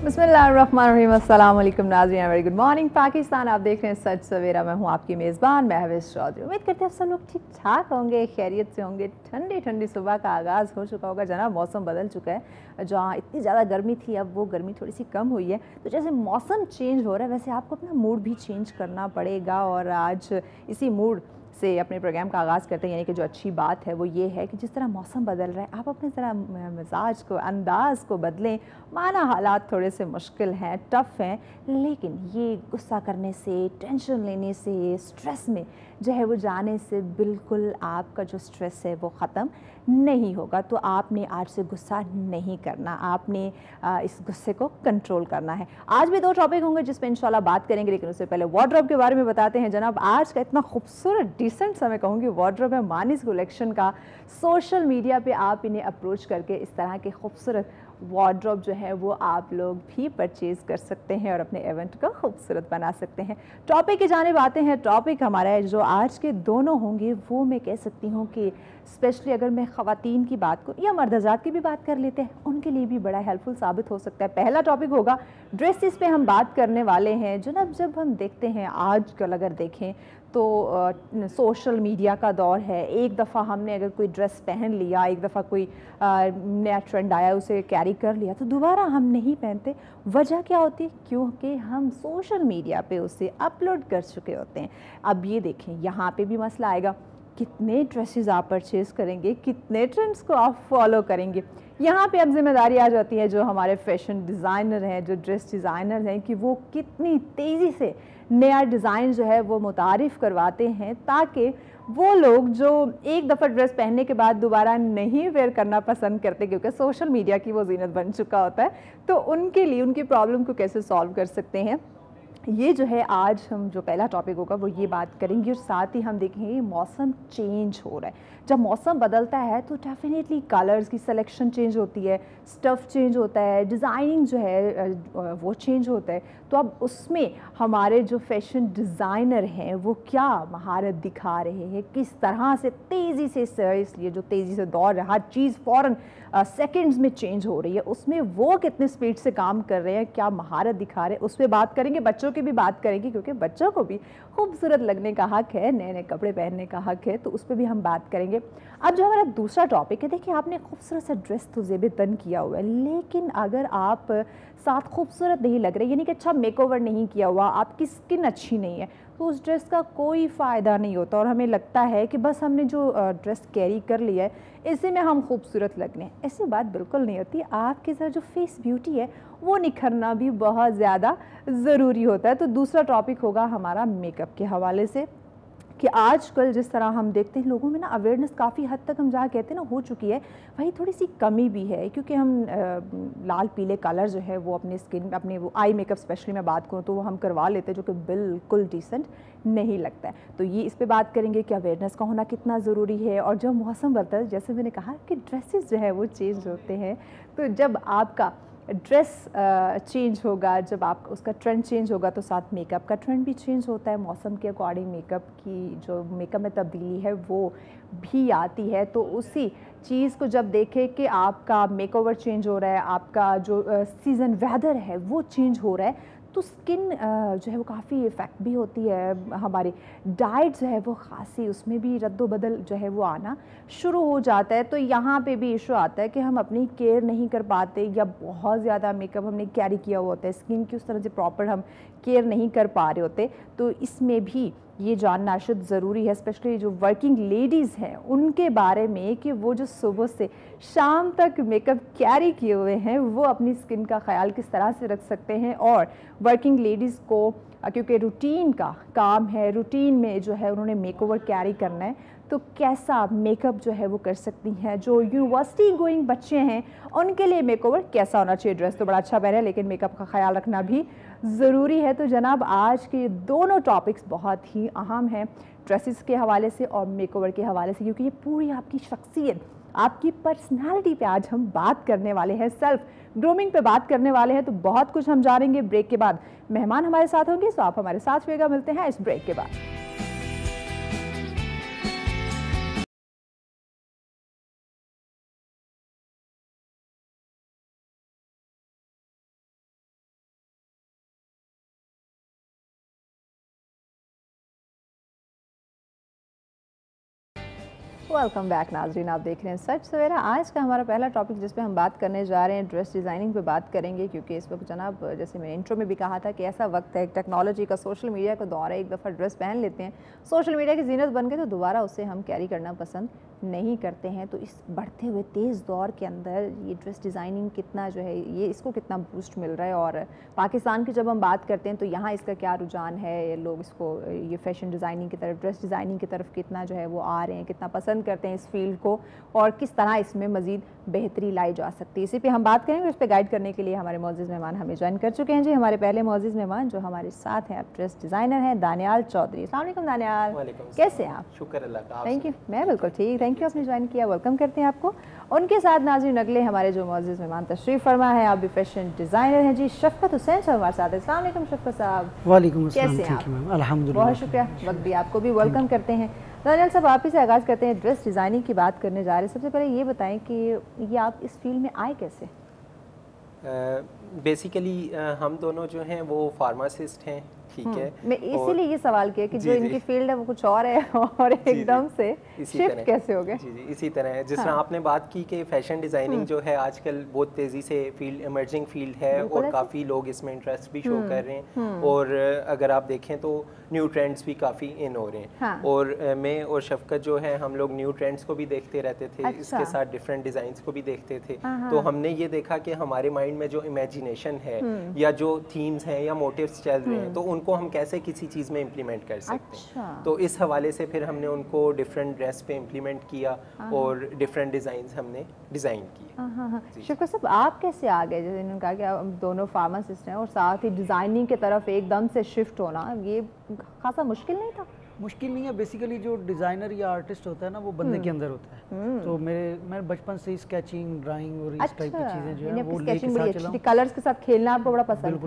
बिस्मिल्लाहिर्रहमानिर्रहीम, अस्सलाम वालेकुम नाज़रीन, वेरी गुड मॉर्निंग पाकिस्तान। आप देख रहे हैं सच सवेरा। मैं हूं आपकी मेज़बान महविश चौधरी। उम्मीद करते हैं सब लोग ठीक ठाक होंगे, खैरियत से होंगे। ठंडी ठंडी सुबह का आगाज़ हो चुका होगा। जनाब मौसम बदल चुका है। जहाँ इतनी ज़्यादा गर्मी थी अब वो गर्मी थोड़ी सी कम हुई है। तो जैसे मौसम चेंज हो रहा है वैसे आपको अपना मूड भी चेंज करना पड़ेगा। और आज इसी मूड से अपने प्रोग्राम का आगाज़ करते हैं। यानी कि जो अच्छी बात है वो ये है कि जिस तरह मौसम बदल रहा है आप अपने ज़रा मिजाज को, अंदाज़ को बदलें। माना हालात थोड़े से मुश्किल हैं, टफ़ हैं, लेकिन ये गुस्सा करने से, टेंशन लेने से, स्ट्रेस में जो है वो जाने से बिल्कुल आपका जो स्ट्रेस है वो ख़त्म नहीं होगा। तो आपने आज से गुस्सा नहीं करना, आपने इस गुस्से को कंट्रोल करना है। आज भी 2 टॉपिक होंगे जिस पे इंशाल्लाह बात करेंगे, लेकिन उससे पहले वार्डरोब के बारे में बताते हैं। जनाब आज का इतना खूबसूरत डिसेंट सा मैं कहूँगी वार्डरोब है मानिस कलेक्शन का। सोशल मीडिया पे आप इन्हें अप्रोच करके इस तरह के खूबसूरत वार्डरोब जो है वो आप लोग भी परचेज़ कर सकते हैं और अपने इवेंट को खूबसूरत बना सकते हैं। टॉपिक की जानिब आते हैं। टॉपिक हमारा जो आज के दोनों होंगे वो मैं कह सकती हूँ कि स्पेशली अगर मैं ख़वातीन की बात करूँ या मर्द हज़रात की भी बात कर लेते हैं, उनके लिए भी बड़ा हेल्पफुल साबित हो सकता है। पहला टॉपिक होगा ड्रेसेस पे हम बात करने वाले हैं। जब हम देखते हैं आजकल अगर देखें तो सोशल मीडिया का दौर है। एक दफ़ा हमने अगर कोई ड्रेस पहन लिया, एक दफ़ा कोई नया ट्रेंड आया उसे कैरी कर लिया तो दोबारा हम नहीं पहनते। वजह क्या होती है? क्योंकि हम सोशल मीडिया पे उसे अपलोड कर चुके होते हैं। अब ये देखें यहाँ पे भी मसला आएगा, कितने ड्रेसेस आप परचेज़ करेंगे, कितने ट्रेंड्स को आप फॉलो करेंगे। यहाँ पे अब जिम्मेदारी आ जाती है जो हमारे फैशन डिज़ाइनर हैं, जो ड्रेस डिज़ाइनर हैं, कि वो कितनी तेज़ी से नया डिज़ाइन जो है वो मुतारिफ़ करवाते हैं ताकि वो लोग जो एक दफ़ा ड्रेस पहनने के बाद दोबारा नहीं वेयर करना पसंद करते, क्योंकि सोशल मीडिया की वो ज़ीनत बन चुका होता है, तो उनके लिए उनकी प्रॉब्लम को कैसे सॉल्व कर सकते हैं, ये जो है आज हम जो पहला टॉपिक होगा वो ये बात करेंगे। और साथ ही हम देखेंगे मौसम चेंज हो रहा है। जब मौसम बदलता है तो डेफिनेटली कलर्स की सिलेक्शन चेंज होती है, स्टफ़ चेंज होता है, डिज़ाइनिंग जो है वो चेंज होता है। तो अब उसमें हमारे जो फैशन डिज़ाइनर हैं वो क्या महारत दिखा रहे हैं, किस तरह से तेज़ी से इसलिए जो तेज़ी से दौर है, हर चीज़ फ़ौरन सेकंड्स में चेंज हो रही है, उसमें वो कितने स्पीड से काम कर रहे हैं, क्या महारत दिखा रहे हैं, उस पर बात करेंगे। बच्चों की भी बात करेंगे क्योंकि बच्चों को भी खूबसूरत लगने का हक है, नए नए कपड़े पहनने का हक है, तो उस पर भी हम बात करेंगे। अब जो हमारा दूसरा टॉपिक है, देखिए आपने खूबसूरत सा ड्रेस तो ज़ेब तन किया हुआ है, लेकिन अगर आप साथ खूबसूरत नहीं लग रहे, यानी कि अच्छा मेकओवर नहीं किया हुआ, आपकी स्किन अच्छी नहीं है, तो उस ड्रेस का कोई फ़ायदा नहीं होता। और हमें लगता है कि बस हमने जो ड्रेस कैरी कर लिया है इसी में हम खूबसूरत लग रहे हैं। ऐसी बात बिल्कुल नहीं होती। आपके साथ जो फेस ब्यूटी है वो निखरना भी बहुत ज़्यादा ज़रूरी होता है। तो दूसरा टॉपिक होगा हमारा मेकअप के हवाले से, कि आजकल जिस तरह हम देखते हैं लोगों में ना अवेयरनेस काफ़ी हद तक हम जहाँ कहते हैं ना हो चुकी है, वही थोड़ी सी कमी भी है, क्योंकि हम लाल पीले कलर जो है वो अपने स्किन अपने वो आई मेकअप स्पेशली मैं बात करूँ तो वो हम करवा लेते हैं, जो कि बिल्कुल डिसेंट नहीं लगता है। तो ये इस पे बात करेंगे कि अवेयरनेस का होना कितना ज़रूरी है। और जब मौसम बदलता है, जैसे मैंने कहा कि ड्रेसेस जो है वो चेंज होते हैं, तो जब आपका ड्रेस चेंज होगा, जब आप उसका ट्रेंड चेंज होगा तो साथ मेकअप का ट्रेंड भी चेंज होता है। मौसम के अकॉर्डिंग मेकअप की जो मेकअप में तब्दीली है वो भी आती है। तो उसी चीज़ को जब देखें कि आपका मेकओवर चेंज हो रहा है, आपका जो सीज़न वेदर है वो चेंज हो रहा है, तो स्किन जो है वो काफ़ी इफ़ेक्ट भी होती है। हमारी डाइट जो है वो ख़ासी उसमें भी रद्दोबदल जो है वो आना शुरू हो जाता है। तो यहाँ पे भी इशू आता है कि हम अपनी केयर नहीं कर पाते, या बहुत ज़्यादा मेकअप हमने कैरी किया हुआ होता है, स्किन की उस तरह से प्रॉपर हम केयर नहीं कर पा रहे होते। तो इसमें भी ये जानना शुद्ध ज़रूरी है, स्पेशली जो वर्किंग लेडीज़ हैं उनके बारे में, कि वो जो सुबह से शाम तक मेकअप कैरी किए हुए हैं वो अपनी स्किन का ख्याल किस तरह से रख सकते हैं। और वर्किंग लेडीज़ को क्योंकि रूटीन का काम है, रूटीन में जो है उन्होंने मेकओवर कैरी करना है, तो कैसा मेकअप जो है वो कर सकती हैं। जो यूनिवर्सिटी गोइंग बच्चे हैं उनके लिए मेकओवर कैसा होना चाहिए। ड्रेस तो बड़ा अच्छा पहने लेकिन मेकअप का ख्याल रखना भी ज़रूरी है। तो जनाब आज के दोनों टॉपिक्स बहुत ही अहम हैं, ड्रेसेस के हवाले से और मेकओवर के हवाले से, क्योंकि ये पूरी आपकी शख्सियत, आपकी पर्सनालिटी पे आज हम बात करने वाले हैं, सेल्फ ग्रूमिंग पे बात करने वाले हैं। तो बहुत कुछ हम जानेंगे। ब्रेक के बाद मेहमान हमारे साथ होंगे, तो आप हमारे साथ रहिएगा। मिलते हैं इस ब्रेक के बाद। वेलकम बैक नाज़रीन, आप देख रहे हैं सच सवेरा। आज का हमारा पहला टॉपिक जिस पे हम बात करने जा रहे हैं ड्रेस डिज़ाइनिंग पे बात करेंगे, क्योंकि इस वक्त जनाब जैसे मैंने इंट्रो में भी कहा था कि ऐसा वक्त है, टेक्नोलॉजी का, सोशल मीडिया का दौर है। एक दफ़ा ड्रेस पहन लेते हैं, सोशल मीडिया की जीनत बन गई तो दोबारा उसे हम कैरी करना पसंद नहीं करते हैं। तो इस बढ़ते हुए तेज़ दौर के अंदर ये ड्रेस डिज़ाइनिंग कितना जो है, ये इसको कितना बूस्ट मिल रहा है, और पाकिस्तान की जब हम बात करते हैं तो यहाँ इसका क्या रुझान है, लोग इसको ये फैशन डिज़ाइनिंग की तरफ, ड्रेस डिज़ाइनिंग की तरफ कितना जो है वो आ रहे हैं, कितना पसंद करते हैं इस फील्ड को, और किस तरह इसमें मज़ीद बेहतरी लाई जा सकती है। इसी पे हम बात करेंगे। इस पर गाइड करने के लिए हमारे मोअज़्ज़िज़ मेहमान हमें ज्वाइन कर चुके हैं जी। हमारे पहले मोअज़्ज़िज़ मेहमान जो हमारे साथ हैं, अब ड्रेस डिज़ाइनर हैं दानियाल चौधरी। अस्सलाम वालेकुम दानियाल, कैसे हैं आप? शुक्र अल्लाह का। थैंक यू, मैं बिल्कुल ठीक, थैंक यू आपने ज्वाइन किया, वेलकम करते हैं आपको। उनके साथ नाज़रीन अगले हमारे जो मोअज़्ज़िज़ मेहमान तशरीफ़ फरमा है, आप भी फैशन डिज़ाइनर हैं जी, शफ़क़त हुसैन साहब हमारे साथ हैं। अस्सलाम वालेकुम शफ़क़त साहब। वालेकुम अस्सलाम, कैसे हैं थैंक यू मैम, अल्हम्दुलिल्लाह। बहुत शुक्रिया, वक्त भी आपको भी वेलकम करते हैं। दानियाल साहब, आप ही से आगाज़ करते हैं, ड्रेस डिज़ाइनिंग की बात करने जा रहे हैं। सबसे पहले ये बताएं कि ये आप इस फील्ड में आए कैसे? बेसिकली हम दोनों जो हैं वो फार्मासिस्ट हैं, ठीक है। मैं इसीलिए ये सवाल किया कि जो इनकी फील्ड है वो कुछ और है और एकदम से शिफ्ट कैसे हो गए? जी जी, इसी तरह है। जिस तरह आपने बात की कि फैशन डिज़ाइनिंग जो है आजकल बहुत तेज़ी से फील्ड, इमर्जिंग फील्ड है, और काफ़ी लोग इसमें इंटरेस्ट भी शो कर रहे हैं, और अगर आप देखें तो न्यू ट्रेंड्स भी काफ़ी इन हो रहे हैं। और मैं और शफ़क़त जो है, हम लोग न्यू ट्रेंड्स को भी देखते रहते थे, इसके साथ डिफरेंट डिज़ाइंस को भी देखते थे। तो हमने ये देखा कि हमारे माइंड में जो इमेजिनेशन है या जो थीम्स हैं या मोटिव्स चल रहे हैं, तो उनको हम कैसे किसी चीज़ में इम्प्लीमेंट कर सकते हैं। तो इस हवाले से फिर हमने उनको डिफरेंट ड्रेस पे इम्प्लीमेंट किया और डिफरेंट डिज़ाइंस हमने डिज़ाइन किए। शफ़क़त साहब, आप कैसे आ गए? जैसे इन्होंने कहा कि आप दोनों फार्मासिस्ट हैं और साथ ही डिज़ाइनिंग की तरफ एकदम से शिफ्ट होना, ये खासा मुश्किल नहीं था? मुश्किल नहीं है, बेसिकली जो डिज़ाइनर या आर्टिस्ट होता है ना, वो बंदे के अंदर होता है। तो मैं बचपन से स्केचिंग, ड्राइंग और इस टाइप की चीज़ें जो है वो लेके साथ चला हूं। कलर्स के साथ खेलना आपको बड़ा पसंद? बिल्कुल,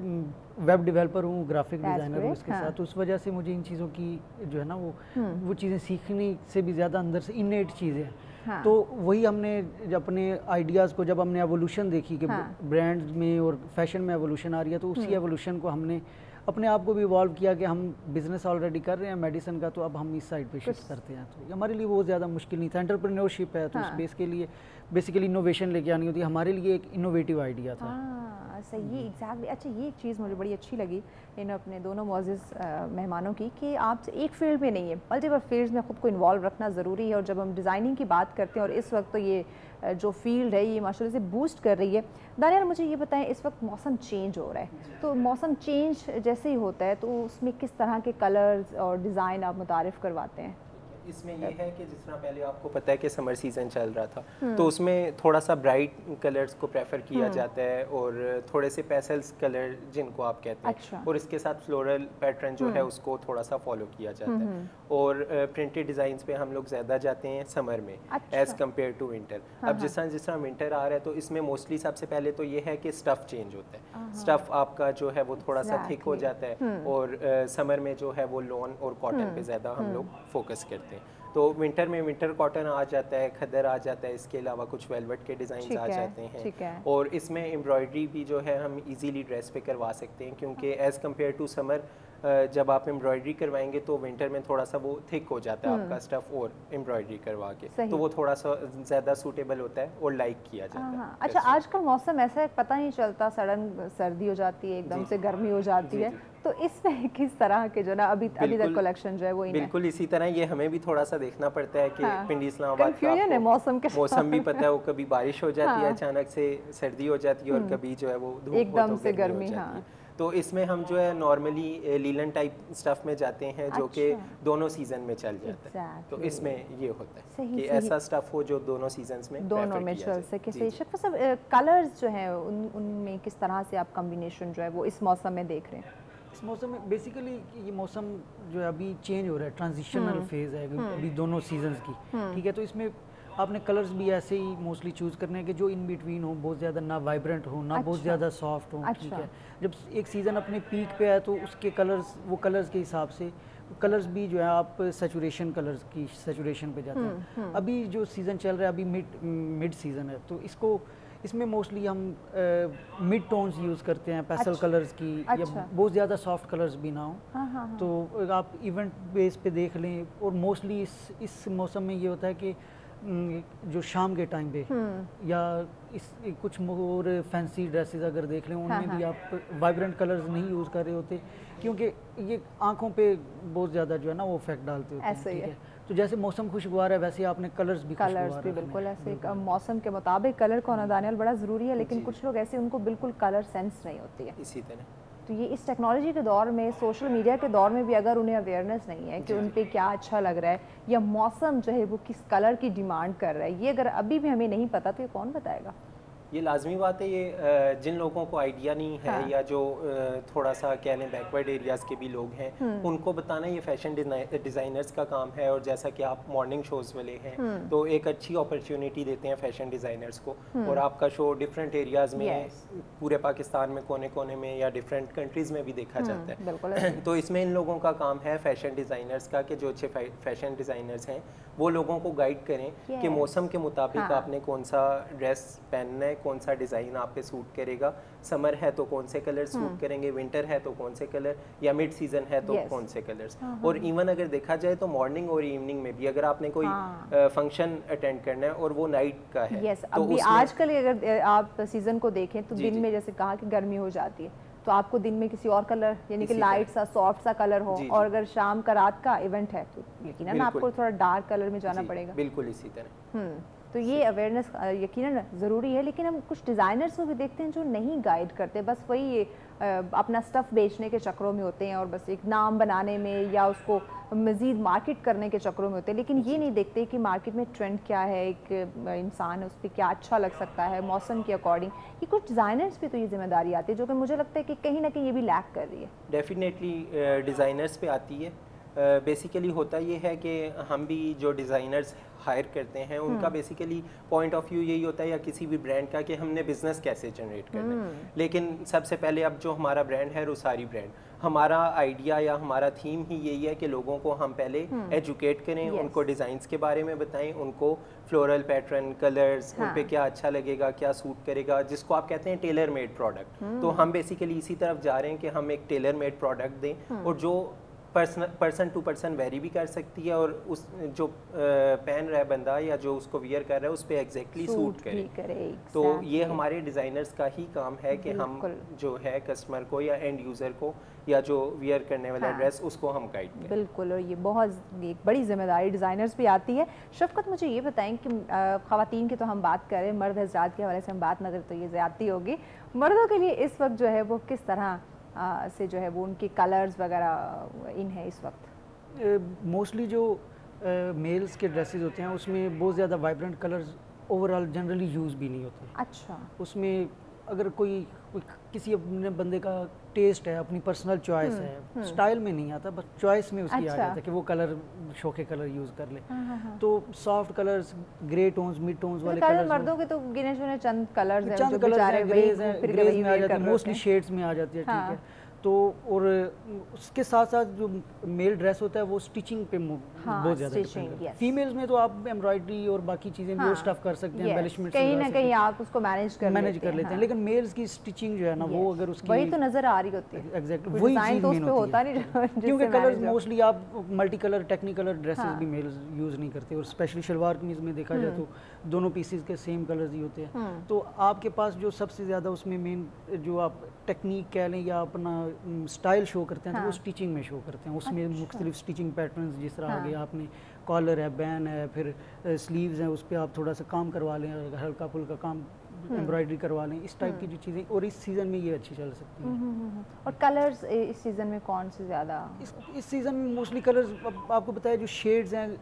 मैं वेब डेवलपर हूँ, ग्राफिक डिज़ाइनर हूँ इसके साथ। तो उस वजह से मुझे इन चीज़ों की जो है ना वो चीज़ें सीखने से भी ज़्यादा अंदर से इनेट चीज़ें हैं। तो वही हमने अपने आइडियाज़ को, जब हमने एवोल्यूशन देखी कि ब्रांड्स में और फैशन में एवोल्यूशन आ रही है, तो उसी एवोल्यूशन को हमने अपने आप को भी इवॉल्व किया कि हम बिज़नेस ऑलरेडी कर रहे हैं मेडिसिन का, तो अब हम इस साइड पे शिफ्ट करते हैं। तो हमारे लिए वो ज़्यादा मुश्किल नहीं था, एंटरप्रेन्योरशिप है, तो उस बेस के लिए बेसिकली इनोवेशन लेके आनी होती है। हमारे लिए एक इनोवेटिव आइडिया था। सही, एग्जैक्टली। अच्छा, ये एक चीज़ मुझे बड़ी अच्छी लगी इन अपने दोनों मुअज़्ज़िज़ मेहमानों की, कि आप एक फील्ड में नहीं है, मल्टीपल फील्ड्स में ख़ुद को इन्वॉल्व रखना ज़रूरी है। और जब हम डिज़ाइनिंग की बात करते हैं, और इस वक्त तो ये जो फील्ड है ये माशाल्लाह से बूस्ट कर रही है। दानियाल, मुझे ये बताएं, इस वक्त मौसम चेंज हो रहा है, तो मौसम चेंज जैसे ही होता है तो उसमें किस तरह के कलर्स और डिज़ाइन आप मुतारिफ़ करवाते हैं? इसमें ये है कि जिस तरह पहले आपको पता है कि समर सीज़न चल रहा था, तो उसमें थोड़ा सा ब्राइट कलर्स को प्रेफर किया जाता है, और थोड़े से पेस्टल्स कलर जिनको आप कहते हैं, और इसके साथ फ्लोरल पैटर्न जो है उसको थोड़ा सा फॉलो किया जाता है। और प्रिंटेड डिज़ाइंस पे हम लोग ज़्यादा जाते हैं समर में एज़ कम्पेयर टू विंटर। अब जिस तरह विंटर आ रहा है, तो इसमें मोस्टली सबसे पहले तो ये है कि स्टफ़ चेंज होता है। स्टफ़ आपका जो है वो थोड़ा सा थिक हो जाता है, और समर में जो है वो लॉन और कॉटन पे ज़्यादा हम लोग फोकस करते हैं। तो विंटर में विंटर कॉटन आ जाता है, खद्दर आ जाता है, इसके अलावा कुछ वेलवेट के डिज़ाइन आ जाते हैं, और इसमें एम्ब्रॉयडरी भी जो है हम इजीली ड्रेस पे करवा सकते हैं, क्योंकि एज़ कम्पेयर टू समर जब आप एम्ब्रॉयडरी करवाएंगे तो विंटर में थोड़ा सा वो थिक हो जाता है आपका स्टफ़, और एम्ब्रॉयडरी करवा के तो वो थोड़ा सा ज़्यादा सूटेबल होता है और लाइक किया जाता है। अच्छा, आजकल मौसम ऐसा है, पता नहीं चलता, सडन सर्दी हो जाती है, एकदम से गर्मी हो जाती है, तो इसमें किस तरह के जो ना अभी तक कलेक्शन जो है वो बिल्कुल इसी तरह ये हमें भी थोड़ा सा देखना पड़ता है कि पिंडी इस्लामाबाद का मौसम भी पता है, वो कभी बारिश हो जाती है, अचानक से सर्दी हो जाती है, और कभी जो है वो धूप एकदम से गर्मी। तो इसमें हम जो है नॉर्मली लीलन टाइप स्टफ में जाते हैं, जो कि दोनों सीजन में चल जाता है। तो इसमें ये होता है कि ऐसा स्टफ हो जो दोनों सीजन्स में दोनों में चल सके। सही। शफ़क़त साहब, कलर्स जो हैं उनमें किस तरह से आप कॉम्बिनेशन जो है वो इस मौसम में देख रहे हैं? इस मौसम में बेसिकली ये मौसम जो है अभी चेंज हो रहा है, ट्रांजिशनल फेज़ है अभी दोनों सीजन्स की, ठीक है। तो इसमें आपने कलर्स भी ऐसे ही मोस्टली चूज़ करने हैं कि जो इन बिटवीन हो, बहुत ज़्यादा ना वाइब्रेंट हो, ना बहुत ज़्यादा सॉफ्ट हो, ठीक है। जब एक सीज़न अपने पीक पे आए तो उसके कलर्स, वो कलर्स के हिसाब से कलर्स भी जो है आप सैचुरेशन कलर्स की सैचुरेशन पे जाते हैं। अभी जो सीज़न चल रहा है, अभी मिड सीज़न है, तो इसको اس میں موسٹلی ہم مڈ ٹونز یوز کرتے ہیں پیسل کلرز کی, یا بہت زیادہ سافٹ کلرز بھی نہ ہوں. تو آپ ایونٹ بیس پہ دیکھ لیں, اور موسٹلی اس موسم میں یہ ہوتا ہے کہ جو شام کے ٹائم پہ یا اس کچھ اور فینسی ڈریسز اگر دیکھ لیں, ان میں بھی آپ وائبرنٹ کلرز نہیں یوز کر رہے ہوتے, کیونکہ یہ آنکھوں پہ بہت زیادہ جو ہے نا وہ افیکٹ ڈالتے ہوتے ہیں. ٹھیک ہے, تو جیسے موسم خوشگوار ہے ویسے آپ نے کلرز بھی بالکل ایسے موسم کے مطابق کلر کا ہونا دانیال بڑا ضروری ہے, لیکن کچھ لوگ ایسے ان کو بالکل کلر سینس نہیں ہوتی ہے. اسی طرح تو یہ اس ٹیکنالوجی کے دور میں, سوشل میڈیا کے دور میں بھی اگر انہیں اویئرنیس نہیں ہے کہ ان پہ کیا اچھا لگ رہا ہے یا موسم جو ہے وہ کس کلر کی ڈیمانڈ کر رہا ہے, یہ اگر ابھی بھی ہمیں نہیں پتا تو یہ کون بتائے گا؟ یہ لازمی بات ہے. یہ جن لوگوں کو آئیڈیا نہیں ہے یا جو تھوڑا سا کہہ لیں بیکورڈ ایریاز کے بھی لوگ ہیں, ان کو بتانا یہ فیشن ڈیزائنرز کا کام ہے. اور جیسا کہ آپ مارننگ شوز والے ہیں تو ایک اچھی اپرچونٹی دیتے ہیں فیشن ڈیزائنرز کو, اور آپ کا شو ڈفرینٹ ایریاز میں پورے پاکستان میں کونے کونے میں یا ڈفرینٹ کنٹریز میں بھی دیکھا جاتا ہے. تو اس میں ان لوگوں کا کام ہے فیشن ڈیزائنرز کا کہ جو اچھے فیشن ڈیزائنرز ہیں وہ لوگوں کو گائیڈ کریں کہ موسم کے مطابق آپ نے کون سا ڈریس پہننا ہے, کون سا ڈیزائن آپ پہ سوٹ کرے گا. سمر ہے تو کون سے کلر سوٹ کریں گے, ونٹر ہے تو کون سے کلر, یا مڈ سیزن ہے تو کون سے کلرز. اور ایون اگر دیکھا جائے تو مارننگ اور ایوننگ میں بھی اگر آپ نے کوئی فنکشن اٹینڈ کرنا ہے اور وہ نائٹ کا ہے, ابھی آج کل اگر آپ سیزن کو دیکھیں تو دن میں جیسے کہا کہ گرمی ہو جاتی ہے تو آپ کو دن میں کسی اور کلر یعنی کہ لائٹ سا سافٹ سا کلر ہو, اور اگر شام کا رات کا ایونٹ ہے تو یقیناً آپ کو تھوڑا ڈارک کلر میں جانا پڑے گا. بالکل اسی طرح. تو یہ اویئرنیس یقیناً ضروری ہے, لیکن ہم کچھ ڈیزائنرز کو بھی دیکھتے ہیں جو نہیں گائیڈ کرتے, بس وہی اپنا سٹف بیچنے کے چکروں میں ہوتے ہیں اور بس ایک نام بنانے میں یا اس کو مزید مارکیٹ کرنے کے چکروں میں ہوتے ہیں, لیکن یہ نہیں دیکھتے کہ مارکیٹ میں ٹرینڈ کیا ہے, ایک انسان اس پہ کیا اچھا لگ سکتا ہے موسم کے اکارڈنگ. یہ کچھ ڈیزائنرز پہ تو یہ ذمہ داری آتی ہے جو کہ مجھے لگتا ہے کہ کہیں نہ کہیں یہ بھی لیک کر رہی ہے. ڈیفینیٹلی ڈیزائنرز پہ آتی ہے. بیسیکلی ہوتا یہ ہے کہ ہم بھی جو ڈیزائنرز ہائر کرتے ہیں ان کا بیسیکلی پوائنٹ آف ویو یہی ہوتا ہے, یا کسی بھی برانڈ کا, کہ ہم نے بزنس کیسے جنریٹ کرنا ہے. لیکن سب سے پہلے اب جو ہمارا برانڈ ہے روساری برانڈ, ہمارا آئیڈیا یا ہمارا تھیم ہی یہی ہے کہ لوگوں کو ہم پہلے ایجوکیٹ کریں, ان کو ڈیزائنس کے بارے میں بتائیں, ان کو فلورل پیٹرن, کلرز, ان پہ کیا اچھا لگے گا, کیا سوٹ کرے گا, جس کو آپ کہتے ہیں ٹیلر میڈ پروڈکٹ. تو ہم بیسیکلی اسی طرف جا رہے ہیں کہ ہم ایک ٹیلر میڈ پروڈکٹ دیں, اور جو پرسن ٹو پرسن ویری بھی کر سکتی ہے, اور اس جو پہن رہا ہے بندہ یا جو اس کو ویئر کر رہا ہے اس پہ ایگزیکٹلی سوٹ کرے. تو یہ ہمارے ڈیزائنرز کا ہی کام ہے کہ ہم جو ہے کسٹمر کو یا اینڈ یوزر کو یا جو ویئر کرنے والا ڈریس اس کو ہم گائیڈ کریں. بالکل, اور یہ بہت ایک بڑی ذمہ داری ڈیزائنرز پہ آتی ہے. شفقت مجھے یہ بتائیں کہ خواتین کی تو ہم بات کریں, مرد حضرات کے حوالے سے ہم بات نہ کریں تو یہ زیادتی ہوگی. مردوں کے لیے اس وقت جو ہے وہ کس طرح سے جو ہے وہ ان کے کلرز وغیرہ ان ہے اس وقت؟ موسٹلی جو میلز کے ڈریسز ہوتے ہیں اس میں بہت زیادہ vibrant colours overall generally use بھی نہیں ہوتے. اچھا, اس میں اگر کوئی کسی اپنے بندے کا ٹیسٹ ہے, اپنی پرسنل چوائس ہے, سٹائل میں نہیں آتا, بس چوائس میں اس کی آ جاتا ہے کہ وہ کلر شوکے کلر یوز کر لے. تو soft colours, grey tones, mid tones والے کلرز, مردوں کے تو گنے چنے چند کلرز ہیں, چند کلرز ہیں, گریز میں آ جاتے ہیں, موسٹلی شیڈز میں آ جاتی ہے. ٹھیک ہے, تو اور اس کے ساتھ ساتھ جو میل ڈریس ہوتا ہے وہ سٹیچنگ پہ بہت زیادہ ڈیپینڈ ہے. فیمیلز میں تو آپ ایمبرائڈری اور باقی چیزیں بھی اسٹف کر سکتے ہیں, ایمبیلشمنٹ کہیں نہ کہیں آپ اس کو مینیج کر لیتے ہیں. لیکن میلز کی سٹیچنگ جو ہے نا وہ اگر اس کی وہی تو نظر آ رہی ہوتی ہے, ایگزیکٹلی وہی چیز مین ہوتی ہے, کیونکہ کلرز موسٹلی آپ multi colour technicolour dresses بھی میلز یوز نہیں کرتے, اور اسپیشلی شلوار قمیض میں دیکھا جائے تو دونوں پیسز کے سیم کلرز ہی ہوتے ہیں. تو آپ کے پاس جو سب سے زیادہ اس میں مین جو آپ ٹیکنیک کہہ لیں یا اپنا سٹائل شو کرتے ہیں تو وہ سٹیچنگ میں شو کرتے ہیں. اس میں مختلف سٹیچنگ پیٹرنز, جس طرح آگے آپ نے کالر ہے, بین ہے, پھر سلیوز ہیں, اس پہ آپ تھوڑا سا کام کروا لیں, ہلکا پھلکا کام ایمبرائڈری کروا لیں, اس ٹائپ کی جو چیزیں, اور اس سیزن میں یہ اچھی چل سکتی ہیں. اور کلرز اس سیزن میں کون سے زیادہ؟ اس سیزن میں موسٹلی کلرز آپ کو بتایا جو شیڈز ہیں,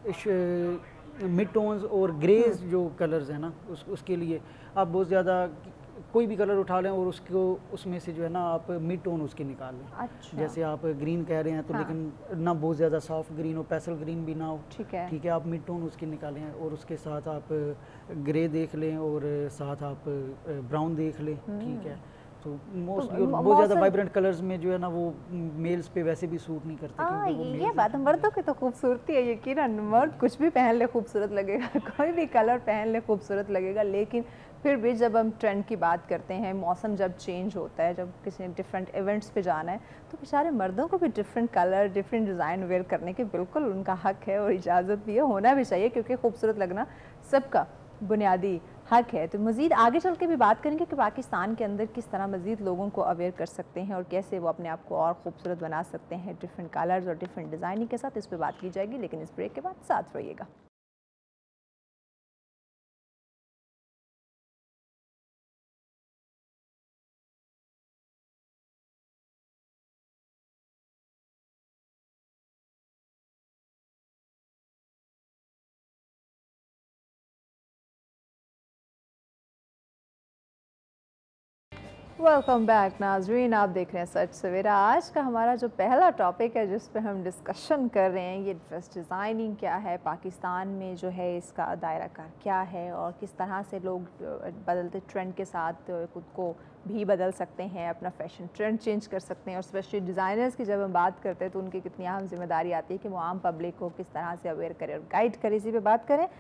مڈ ٹونز اور گریز جو کلرز ہیں نا, اس کے لیے آپ بہت زیادہ کوئی بھی کلر اٹھا لیں اور اس کو اس میں سے جو ہے نا آپ مڈ ٹون اس کے نکال لیں. جیسے آپ گرین کہہ رہے ہیں تو لیکن نہ بہت زیادہ سافٹ گرین ہو, پیسل گرین بھی نہ ہو. ٹھیک ہے, آپ مڈ ٹون اس کے نکالیں, اور اس کے ساتھ آپ گرے دیکھ لیں اور ساتھ آپ براؤن دیکھ لیں. ٹھیک ہے, तो मोस्टली बहुत ज़्यादा वाइब्रेंट कलर्स में जो है ना वो मेल्स पे वैसे भी सूट नहीं करते। हाँ, ये बात है, मर्दों की तो खूबसूरती है यकीनन, मर्द कुछ भी पहन ले खूबसूरत लगेगा, कोई भी कलर पहन ले खूबसूरत लगेगा, लेकिन फिर भी जब हम ट्रेंड की बात करते हैं, मौसम जब चेंज होता है, जब किसी ने डिफरेंट इवेंट्स पे जाना है, तो बेचारे मर्दों को भी different colour, different design wear करने के बिल्कुल उनका हक है और इजाज़त भी है, होना भी चाहिए, क्योंकि खूबसूरत लगना सबका बुनियादी हक है। तो मज़ीद आगे चल के भी बात करेंगे कि पाकिस्तान के अंदर किस तरह मज़ीद लोगों को अवेयर कर सकते हैं और कैसे वो अपने आप को और खूबसूरत बना सकते हैं डिफरेंट कलर्स और डिफरेंट डिज़ाइनिंग के साथ। इस पर बात की जाएगी, लेकिन इस ब्रेक के बाद साथ रहिएगा। वेलकम बैक नाजरीन, आप देख रहे हैं सच सवेरा। आज का हमारा जो पहला टॉपिक है जिस पे हम डिस्कशन कर रहे हैं, ये ड्रेस डिज़ाइनिंग क्या है, पाकिस्तान में जो है इसका दायरा कार क्या है और किस तरह से लोग बदलते ट्रेंड के साथ खुद को भी बदल सकते हैं, अपना फैशन ट्रेंड चेंज कर सकते हैं। और स्पेशली डिज़ाइनर्स की जब हम बात करते हैं तो उनकी कितनी अहम जिम्मेदारी आती है कि वो आम पब्लिक को किस तरह से अवेयर करें और गाइड करें। इसी पे बात करें।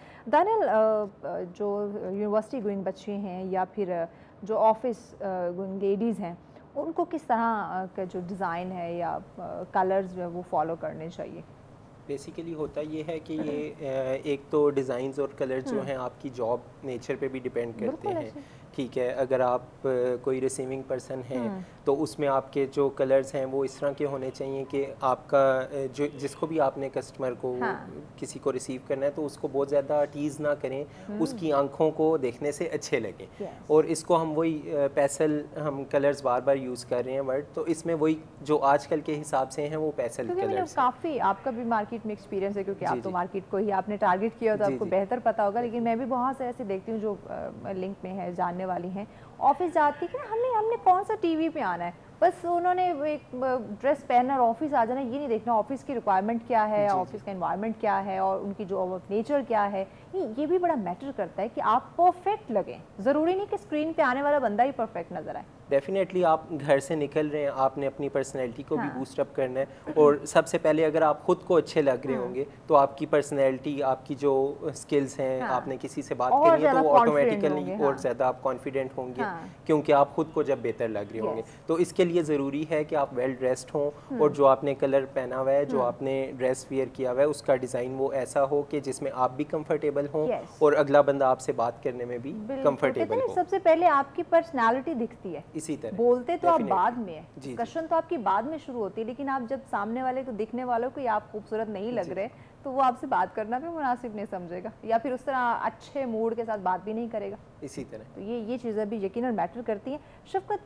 दानियल, जो यूनिवर्सिटी गोइंग बच्चे हैं या फिर जो ऑफिस गोइंग लेडीज़ हैं, उनको किस तरह का जो डिज़ाइन है या कलर्स जो है वो फॉलो करने चाहिए? बेसिकली होता ये है कि ये एक तो डिज़ाइंस और कलर जो हैं आपकी जॉब नेचर पे भी डिपेंड करते हैं। ठीक है, अगर आप कोई रिसीविंग पर्सन हैं तो उसमें आपके जो कलर्स हैं वो इस तरह के होने चाहिए कि आपका जो जिसको भी आपने कस्टमर को किसी को रिसीव करना है तो उसको बहुत ज़्यादा टीज़ ना करें, उसकी आंखों को देखने से अच्छे लगें। और इसको हम वही पेसल हम कलर्स बार बार यूज़ कर रहे हैं वर्ड, तो इसमें वही जो आजकल के हिसाब से हैं वो पेसल कलर्स। काफ़ी आपका भी मार्केट में एक्सपीरियंस है, क्योंकि आप तो मार्केट को ही आपने टारगेट किया तो आपको बेहतर पता होगा, लेकिन मैं भी बहुत से ऐसे देखती हूँ जो लिंक में है, जानने वाली हैं, ऑफिस जाती है कि हमने कौन सा टीवी पे आना है, बस उन्होंने एक ड्रेस पहनना और ऑफिस आ जाना, ये नहीं देखना ऑफिस की रिक्वायरमेंट क्या है, ऑफिस का एनवायरनमेंट क्या है और उनकी जो नेचर क्या है। ये भी बड़ा मैटर करता है कि आप परफेक्ट लगें, ज़रूरी नहीं कि स्क्रीन पे आने वाला बंदा ही परफेक्ट नजर आए। डेफिनेटली आप घर से निकल रहे हैं, आपने अपनी पर्सनैलिटी को भी बूस्ट अप करना है, और सबसे पहले अगर आप खुद को अच्छे लग रहे होंगे तो आपकी पर्सनैलिटी, आपकी जो स्किल्स हैं, आपने किसी से बात करनी है तो वो ऑटोमेटिकली और ज़्यादा आप कॉन्फिडेंट होंगे, क्योंकि आप खुद को जब बेहतर लग रहे होंगे। तो इसके लिए ज़रूरी है कि आप वेल ड्रेस्ड हों और जो आपने कलर पहना हुआ है, जो आपने ड्रेस वियर किया हुआ है, उसका डिज़ाइन वो ऐसा हो कि जिसमें आप भी कंफर्टेबल हों और अगला बंदा आपसे बात करने में भी कंफर्टेबल हो। सबसे पहले आपकी पर्सनैलिटी दिखती है, इसी तरह बोलते तो आप बाद में है, डिस्कशन तो आपकी बाद में शुरू होती है, लेकिन आप जब सामने वाले को दिखने वालों को आप खूबसूरत नहीं लग रहे तो वो आपसे बात करना भी मुनासिब नहीं समझेगा या फिर उस तरह अच्छे मूड के साथ बात भी नहीं करेगा। इसी तरह तो ये चीज़ें भी यकीनन मैटर करती हैं। शफकत,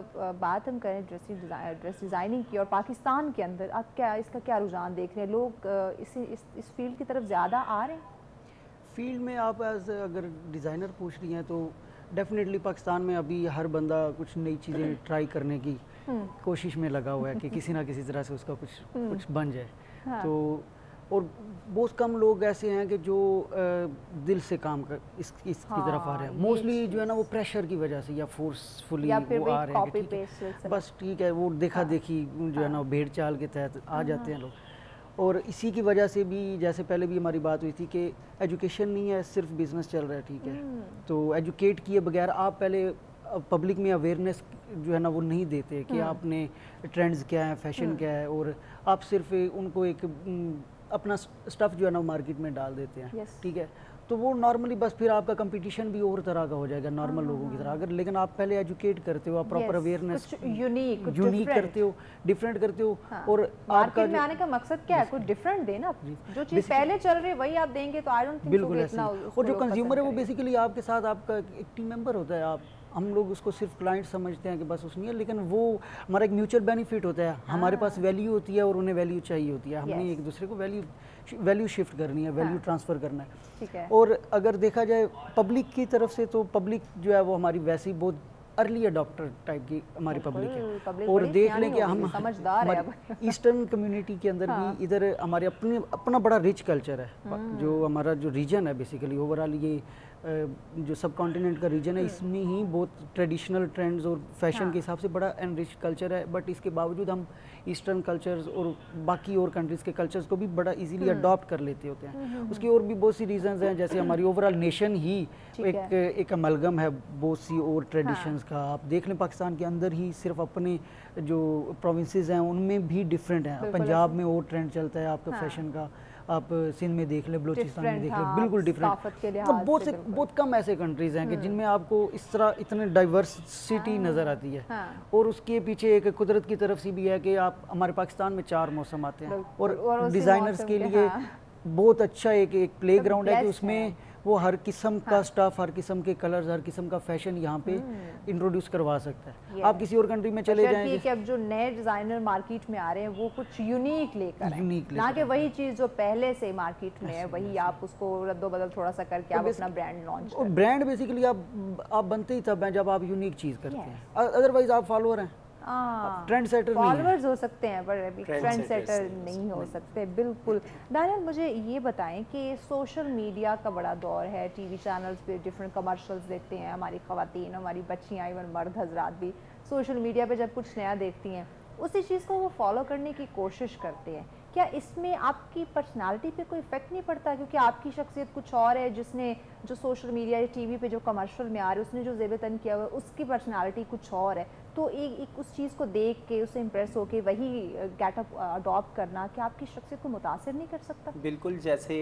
बात हम करें ड्रेस डिज़ाइनिंग की और पाकिस्तान के अंदर आप इसका क्या रुझान देख रहे हैं? लोग इस फील्ड की तरफ ज़्यादा आ रहे हैं? फील्ड में आप अगर डिज़ाइनर पूछ रही हैं तो डेफिनेटली पाकिस्तान में अभी हर बंदा कुछ नई चीज़ें ट्राई करने की कोशिश में लगा हुआ है कि किसी ना किसी तरह से उसका कुछ बन जाए। तो और बहुत कम लोग ऐसे हैं कि जो दिल से काम कर इसकी तरफ आ रहे हैं। मोस्टली जो है ना वो प्रेशर की वजह से या फोर्सफुली वो आ रहे हैं कि बस ठीक है, वो देखा देखी जो है ना भेड़ चाल के तहत आ जाते हैं लोग। और इसी की वजह से भी, जैसे पहले भी हमारी बात हुई थी कि एजुकेशन नहीं है, सिर्फ बिजनेस चल रहा है, ठीक है, तो एजुकेट किए बगैर आप पहले पब्लिक में अवेयरनेस जो है ना वो नहीं देते कि आपने ट्रेंड्स क्या है, फैशन क्या है, और आप सिर्फ उनको एक अपना स्टफ़ जो है ना मार्केट में डाल देते हैं, ठीक है, तो वो नॉर्मली बस फिर आपका कंपटीशन भी और तरह का हो जाएगा नॉर्मल लोगों की तरह। अगर लेकिन आप पहले एजुकेट करते हो, आप प्रॉपर अवेयरनेस यूनिक करते हो, डिफरेंट करते हो, और मार्केट में आने का मकसद क्या है? कुछ डिफरेंट देना, जो चीज़ पहले चल रही है वही आप देंगे तो आई डोंट थिंक बिल्कुल ऐसा। और जो कंज्यूमर है वो बेसिकली आपके साथ आपका एक टीम मेंबर होता है। हम लोग उसको सिर्फ क्लाइंट समझते हैं कि बस उसमें है, लेकिन वो हमारा एक म्यूचुअल बेनिफिट होता है। हमारे पास वैल्यू होती है और उन्हें वैल्यू चाहिए होती है। हमने एक दूसरे को वैल्यू शिफ्ट करनी है, वैल्यू ट्रांसफ़र करना है। और अगर देखा जाए पब्लिक की तरफ से तो पब्लिक जो है वो हमारी वैसी बहुत अर्ली अडॉप्टर टाइप की हमारी पब्लिक है। और देख लें कि हम ईस्टर्न कम्युनिटी के अंदर भी इधर हमारे अपना बड़ा रिच कल्चर है। जो हमारा जो रीजन है बेसिकली ओवरऑल ये जो सब कॉन्टिनेंट का रीजन है इसमें ही बहुत ट्रेडिशनल ट्रेंड्स और फैशन के हिसाब से बड़ा एनरिच कल्चर है, बट इसके बावजूद हम ईस्टर्न कल्चर्स और बाकी और कंट्रीज़ के कल्चर्स को भी बड़ा इजीली अडॉप्ट कर लेते होते हैं। उसकी और भी बहुत सी रीजंस हैं, जैसे हमारी ओवरऑल नेशन ही एक अमलगम है बहुत सी और ट्रेडिशंस का। आप देख लें पाकिस्तान के अंदर ही सिर्फ अपने जो प्रोविंसेस हैं उनमें भी डिफरेंट हैं। पंजाब में और ट्रेंड चलता है आपका फैशन का, आप सिंध में देख लें, बलूचिस्तान में देख लें, बिल्कुल डिफरेंट। बहुत कम ऐसे कंट्रीज हैं कि जिनमें आपको इस तरह इतने डाइवर्सिटी नज़र आती है। और उसके पीछे एक कुदरत की तरफ से भी है कि आप हमारे पाकिस्तान में 4 मौसम आते हैं, और डिज़ाइनर्स के लिए बहुत अच्छा एक प्ले ग्राउंड है कि उसमें वो हर किस्म का स्टाफ, हर किस्म के कलर्स, हर किस्म का फैशन यहाँ पे इंट्रोड्यूस करवा सकता है। आप किसी और कंट्री में चले जाएं कि अब जो नए डिजाइनर मार्केट में आ रहे हैं वो कुछ यूनिक लेकर ना कि वही चीज जो पहले से मार्केट में है वही आप उसको रद्दोबदल थोड़ा सा करके आप अपना ब्रांड लॉन्च करें। ब्रांड बेसिकली आप बनते ही तब हैं जब आप यूनिक चीज करते हैं, अदरवाइज आप फॉलोअर हैं, ट्रेंड सेटर फॉलोअर्स हो सकते हैं पर अभी ट्रेंड सेटर नहीं हो सकते। बिल्कुल। दानियल, मुझे ये बताएं कि सोशल मीडिया का बड़ा दौर है, टीवी चैनल्स पे डिफरेंट कमर्शियल्स देखते हैं, हमारी ख़वातीन, हमारी बच्चियाँ, इवन मर्द हजरात भी सोशल मीडिया पे जब कुछ नया देखती हैं उसी चीज़ को वो फॉलो करने की कोशिश करते हैं। क्या इसमें आपकी पर्सनालिटी पे कोई इफेक्ट नहीं पड़ता, क्योंकि आपकी शख्सियत कुछ और है, जिसने जो सोशल मीडिया या टीवी पे जो कमर्शियल में आ रहे उसने जो ज़ेब तन किया हुआ है उसकी पर्सनालिटी कुछ और है, तो एक उस चीज़ को देख के उससे इम्प्रेस होके वही गेटअप अडॉप्ट करना क्या आपकी शख्सियत को मुतासिर नहीं कर सकता? बिल्कुल। जैसे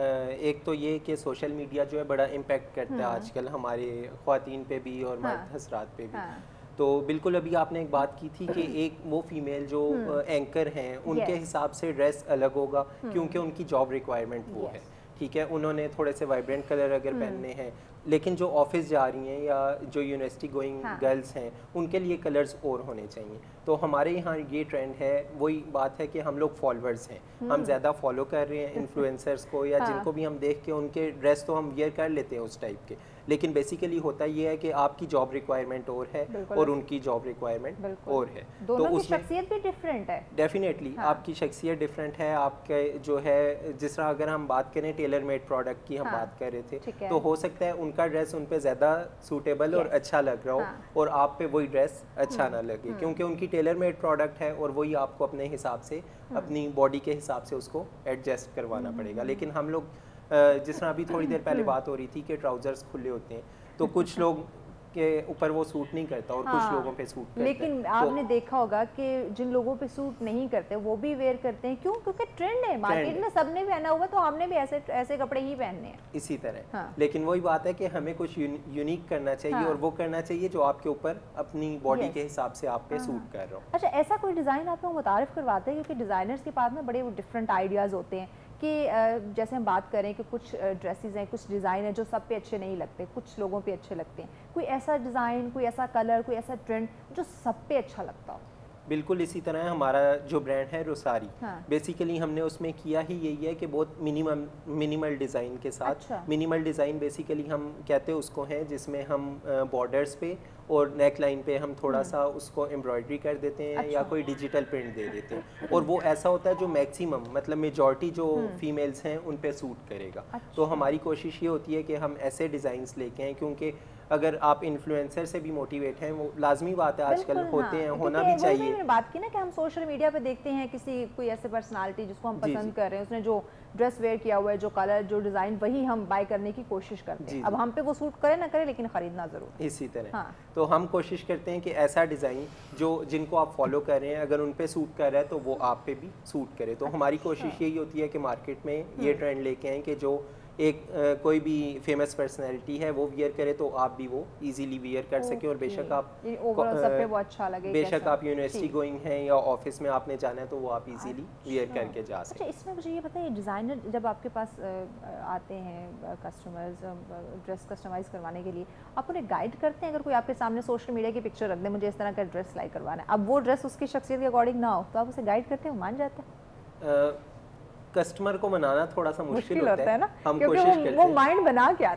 एक तो ये कि सोशल मीडिया जो है बड़ा इम्पेक्ट करता है आजकल हमारे ख्वातीन पे भी और मर्द हजरात पे भी। तो बिल्कुल अभी आपने एक बात की थी कि एक वो फीमेल जो एंकर हैं उनके हिसाब से ड्रेस अलग होगा क्योंकि उनकी जॉब रिक्वायरमेंट वो है, ठीक है। उन्होंने थोड़े से वाइब्रेंट कलर अगर पहनने हैं, लेकिन जो ऑफिस जा रही हैं या जो यूनिवर्सिटी गोइंग गर्ल्स हैं उनके लिए कलर्स और होने चाहिए। तो हमारे यहाँ ये ट्रेंड है, वही बात है कि हम लोग फॉलोअर्स हैं, हम ज़्यादा फॉलो कर रहे हैं इन्फ्लुएंसर्स को या जिनको भी हम देख के उनके ड्रेस तो हम वियर कर लेते हैं उस टाइप के, लेकिन बेसिकली होता ये है कि आपकी जॉब रिक्वायरमेंट और है और उनकी जॉब रिक्वायरमेंट और है, तो उसमें शख्सियत भी डिफरेंट है। डेफिनेटली आपकी शख्सियत डिफरेंट है। आपके जो है जिस तरह अगर हम बात करें टेलर मेड प्रोडक्ट की हम बात कर रहे थे, तो हो सकता है उनका ड्रेस उन पे ज़्यादा सूटेबल और अच्छा लग रहा हो और आप पे वही ड्रेस अच्छा ना लगे, क्योंकि उनकी टेलर मेड प्रोडक्ट है और वही आपको अपने हिसाब से अपनी बॉडी के हिसाब से उसको एडजस्ट करवाना पड़ेगा। लेकिन हम लोग जिस तरह अभी थोड़ी देर पहले बात हो रही थी कि ट्राउजर्स खुले होते हैं, तो कुछ लोग के ऊपर वो सूट नहीं करता और कुछ लोगों पे सूट करता लेकिन है। आपने तो देखा होगा कि जिन लोगों पे सूट नहीं करते वो भी वेयर करते हैं, क्यों? क्योंकि ट्रेंड है, मार्केट में सबने पहना हुआ तो हमने भी ऐसे कपड़े ही पहनने हैं इसी तरह। लेकिन वही बात है कि हमें कुछ यूनिक करना चाहिए और वो करना चाहिए जो आपके ऊपर अपनी बॉडी के हिसाब से आप पे सूट कर रहा हो। अच्छा, ऐसा कोई डिज़ाइन आप लोग मुतारिफ करवाते हैं? क्योंकि डिज़ाइनर्स के पास में बड़े डिफरेंट आइडियाज़ होते हैं कि जैसे हम बात करें कि कुछ ड्रेसेस हैं, कुछ डिज़ाइन है जो सब पे अच्छे नहीं लगते, कुछ लोगों पे अच्छे लगते हैं। कोई ऐसा डिज़ाइन, कोई ऐसा कलर, कोई ऐसा ट्रेंड जो सब पे अच्छा लगता हो? बिल्कुल इसी तरह हमारा जो ब्रांड है रोसारी, बेसिकली हमने उसमें किया ही यही है कि बहुत मिनिमल डिज़ाइन के साथ। मिनिमल डिज़ाइन बेसिकली हम कहते हैं उसको है जिसमें हम बॉर्डर्स पे और नेक लाइन पे हम थोड़ा सा उसको एम्ब्रॉयडरी कर देते हैं या कोई डिजिटल प्रिंट दे देते हैं, और वो ऐसा होता है जो मैक्सिमम मतलब मेजॉरिटी जो फीमेल्स हैं उन पे सूट करेगा। तो हमारी कोशिश ये होती है कि हम ऐसे डिज़ाइंस लेके आएँ, क्योंकि अगर आप इन्फ्लुएंसर से भी मोटिवेट हैं, वो लाजमी बात है आजकल होते हैं, होना भी चाहिए। मैंने बात की ना कि हम सोशल मीडिया पे देखते हैं कोई ऐसे पर्सनालिटी जिसको हम पसंद कर रहे हैं, उसने जो ड्रेस वेयर किया हुआ है, जो कलर, जो डिज़ाइन, वही हम बाय करने की कोशिश करते हैं। अब हम पे वो सूट करे ना करे लेकिन खरीदना ज़रूर। इसी तरह तो हम कोशिश करते हैं कि ऐसा डिज़ाइन जो जिनको आप फॉलो कर रहे हैं अगर उन पे सूट कर रहा है तो वो आप पे भी सूट करे। तो हमारी कोशिश यही होती है कि मार्केट में ये ट्रेंड लेके आएँ कि जो एक कोई भी फेमस पर्सनैलिटी है वो वियर करे तो आप भी वो इजीली वियर कर सकें, और बेशक आप सब पे वो अच्छा लगे, बेशक आप यूनिवर्सिटी गोइंग हैं या ऑफिस में आपने जाना है तो वो आप इजीली वियर करके जा सकें। अच्छा, इसमें मुझे ये बताइए, डिज़ाइनर जब आपके पास आते हैं कस्टमर्स ड्रेस कस्टमाइज़ करवाने के लिए, आप उन्हें गाइड करते हैं? अगर कोई आपके सामने सोशल मीडिया की पिक्चर रख दे, मुझे इस तरह का ड्रेस सिलाई करवाना है, अब वो ड्रेस उसकी शख्सियत के अकॉर्डिंग ना हो, तो आप उसे गाइड करते हैं, मान जाते हैं? कस्टमर को मनाना थोड़ा सा मुश्किल होता है ना, हम कोशिश करते हैं, वो माइंड बना के आता है।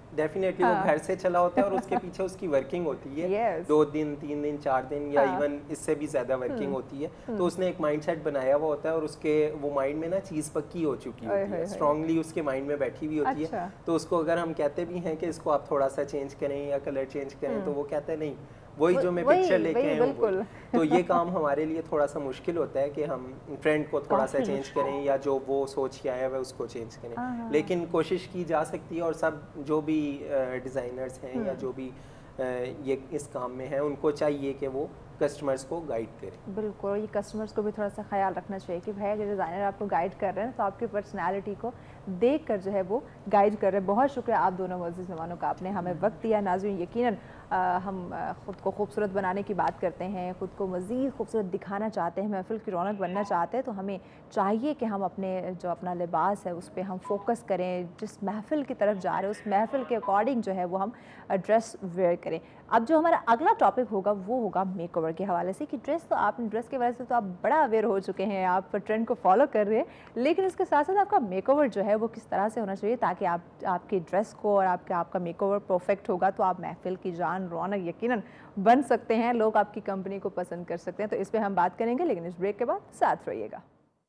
डेफिनेटली वो घर से चला होता है और उसके पीछे उसकी वर्किंग होती है 2 दिन 3 दिन 4 दिन या इवन इससे भी ज़्यादा वर्किंग होती है। तो उसने एक माइंडसेट बनाया हुआ होता है और उसके वो माइंड में ना चीज़ पक्की हो चुकी होती है, स्ट्रांगली उसके माइंड में बैठी हुई होती है। तो उसको अगर हम कहते भी हैं कि इसको आप थोड़ा सा चेंज करें या कलर चेंज करें, तो वो कहता है नहीं, वही जो मैं पिक्चर लेके आया हूँ। तो ये काम हमारे लिए थोड़ा सा मुश्किल होता है कि हम ट्रेंड को थोड़ा सा चेंज करें या जो वो सोच के आया है उसको चेंज करें, लेकिन कोशिश की जा सकती है। और सब जो भी डिज़ाइनर्स हैं या जो भी ये इस काम में हैं, उनको चाहिए कि वो कस्टमर्स को गाइड करें। बिल्कुल, ये कस्टमर्स को भी थोड़ा सा ख्याल रखना चाहिए कि भाई अगर डिज़ाइनर आपको गाइड कर रहे हैं तो आपकी पर्सनालिटी को देख कर जो है वो गाइड कर रहे हैं। बहुत शुक्रिया आप दोनों मुअज़्ज़िज़ मेहमानों का, आपने हमें वक्त दिया। नाज़रीन, यकीनन हम ख़ुद को खूबसूरत बनाने की बात करते हैं, ख़ुद को मज़ीद खूबसूरत दिखाना चाहते हैं, महफ़िल की रौनक बनना चाहते हैं, तो हमें चाहिए कि हम अपने जो अपना लिबास है उस पर हम फोकस करें। जिस महफ़िल की तरफ जा रहे हैं उस महफ़िल के अकॉर्डिंग जो है वो हम ड्रेस वेयर करें। अब जो हमारा अगला टॉपिक होगा वो होगा मेकओवर के हवाले से, कि ड्रेस तो आपने ड्रेस के वजह से तो आप बड़ा अवेयर हो चुके हैं, आप ट्रेंड को फॉलो कर रहे हैं, लेकिन इसके साथ साथ आपका मेकओवर जो है वो किस तरह से होना चाहिए ताकि आपकी ड्रेस को और आपका मेकओवर परफेक्ट होगा तो आप महफिल की जान रौनक यकीनन बन सकते हैं, लोग आपकी कंपनी को पसंद कर सकते हैं। तो इस पर हम बात करेंगे, लेकिन इस ब्रेक के बाद साथ रहिएगा।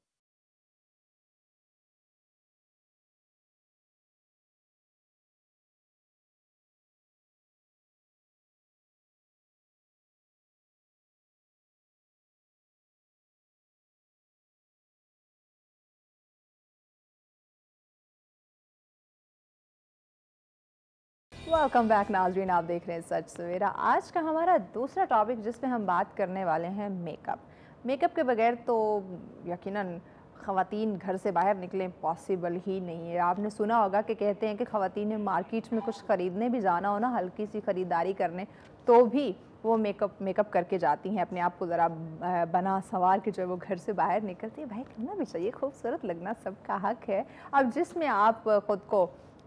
वेलकम बैक नाज़रीन, आप देख रहे हैं सच सवेरा। आज का हमारा दूसरा टॉपिक जिस पे हम बात करने वाले हैं मेकअप के बगैर तो यकीनन ख़वातीन घर से बाहर निकलें पॉसिबल ही नहीं है। आपने सुना होगा कि कहते हैं कि ख़वातीन मार्केट में कुछ ख़रीदने भी जाना हो ना, हल्की सी ख़रीदारी करने, तो भी वो मेकअप करके जाती हैं, अपने आप को ज़रा बना संवार के जो है वो घर से बाहर निकलती है। भाई करना भी चाहिए, खूबसूरत लगना सबका हक है। अब जिसमें आप ख़ुद को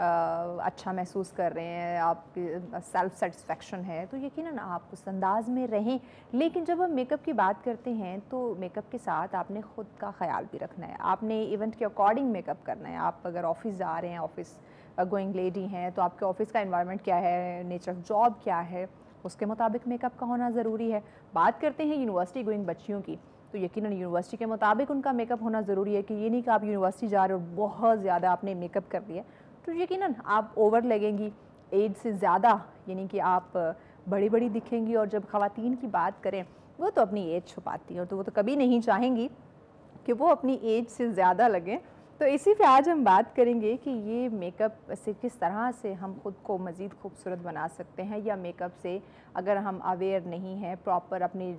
अच्छा महसूस कर रहे हैं, आपकी सेल्फ सेटिस्फेक्शन है, तो यकीनन आप उस अंदाज में रहें। लेकिन जब हम मेकअप की बात करते हैं तो मेकअप के साथ आपने ख़ुद का ख्याल भी रखना है, आपने इवेंट के अकॉर्डिंग मेकअप करना है। आप अगर ऑफिस जा रहे हैं, ऑफिस गोइंग लेडी हैं, तो आपके ऑफिस का एनवायरनमेंट क्या है, नेचर ऑफ जॉब क्या है, उसके मुताबिक मेकअप का होना ज़रूरी है। बात करते हैं यूनिवर्सिटी गोइंग बच्चियों की, तो यकीनन यूनिवर्सिटी के मुताबिक उनका मेकअप होना ज़रूरी है, कि ये नहीं कि आप यूनिवर्सिटी जा रहे हो बहुत ज़्यादा आपने मेकअप कर लिया तो यकीनन आप ओवर लगेंगी, एज से ज़्यादा, यानी कि आप बड़ी दिखेंगी। और जब ख़वातीन की बात करें, वो तो अपनी एज छुपाती हैं, तो वो तो कभी नहीं चाहेंगी कि वो अपनी एज से ज़्यादा लगें। तो इसी पे आज हम बात करेंगे कि ये मेकअप से किस तरह से हम ख़ुद को मज़ीद खूबसूरत बना सकते हैं, या मेकअप से अगर हम अवेयर नहीं हैं, प्रॉपर अपनी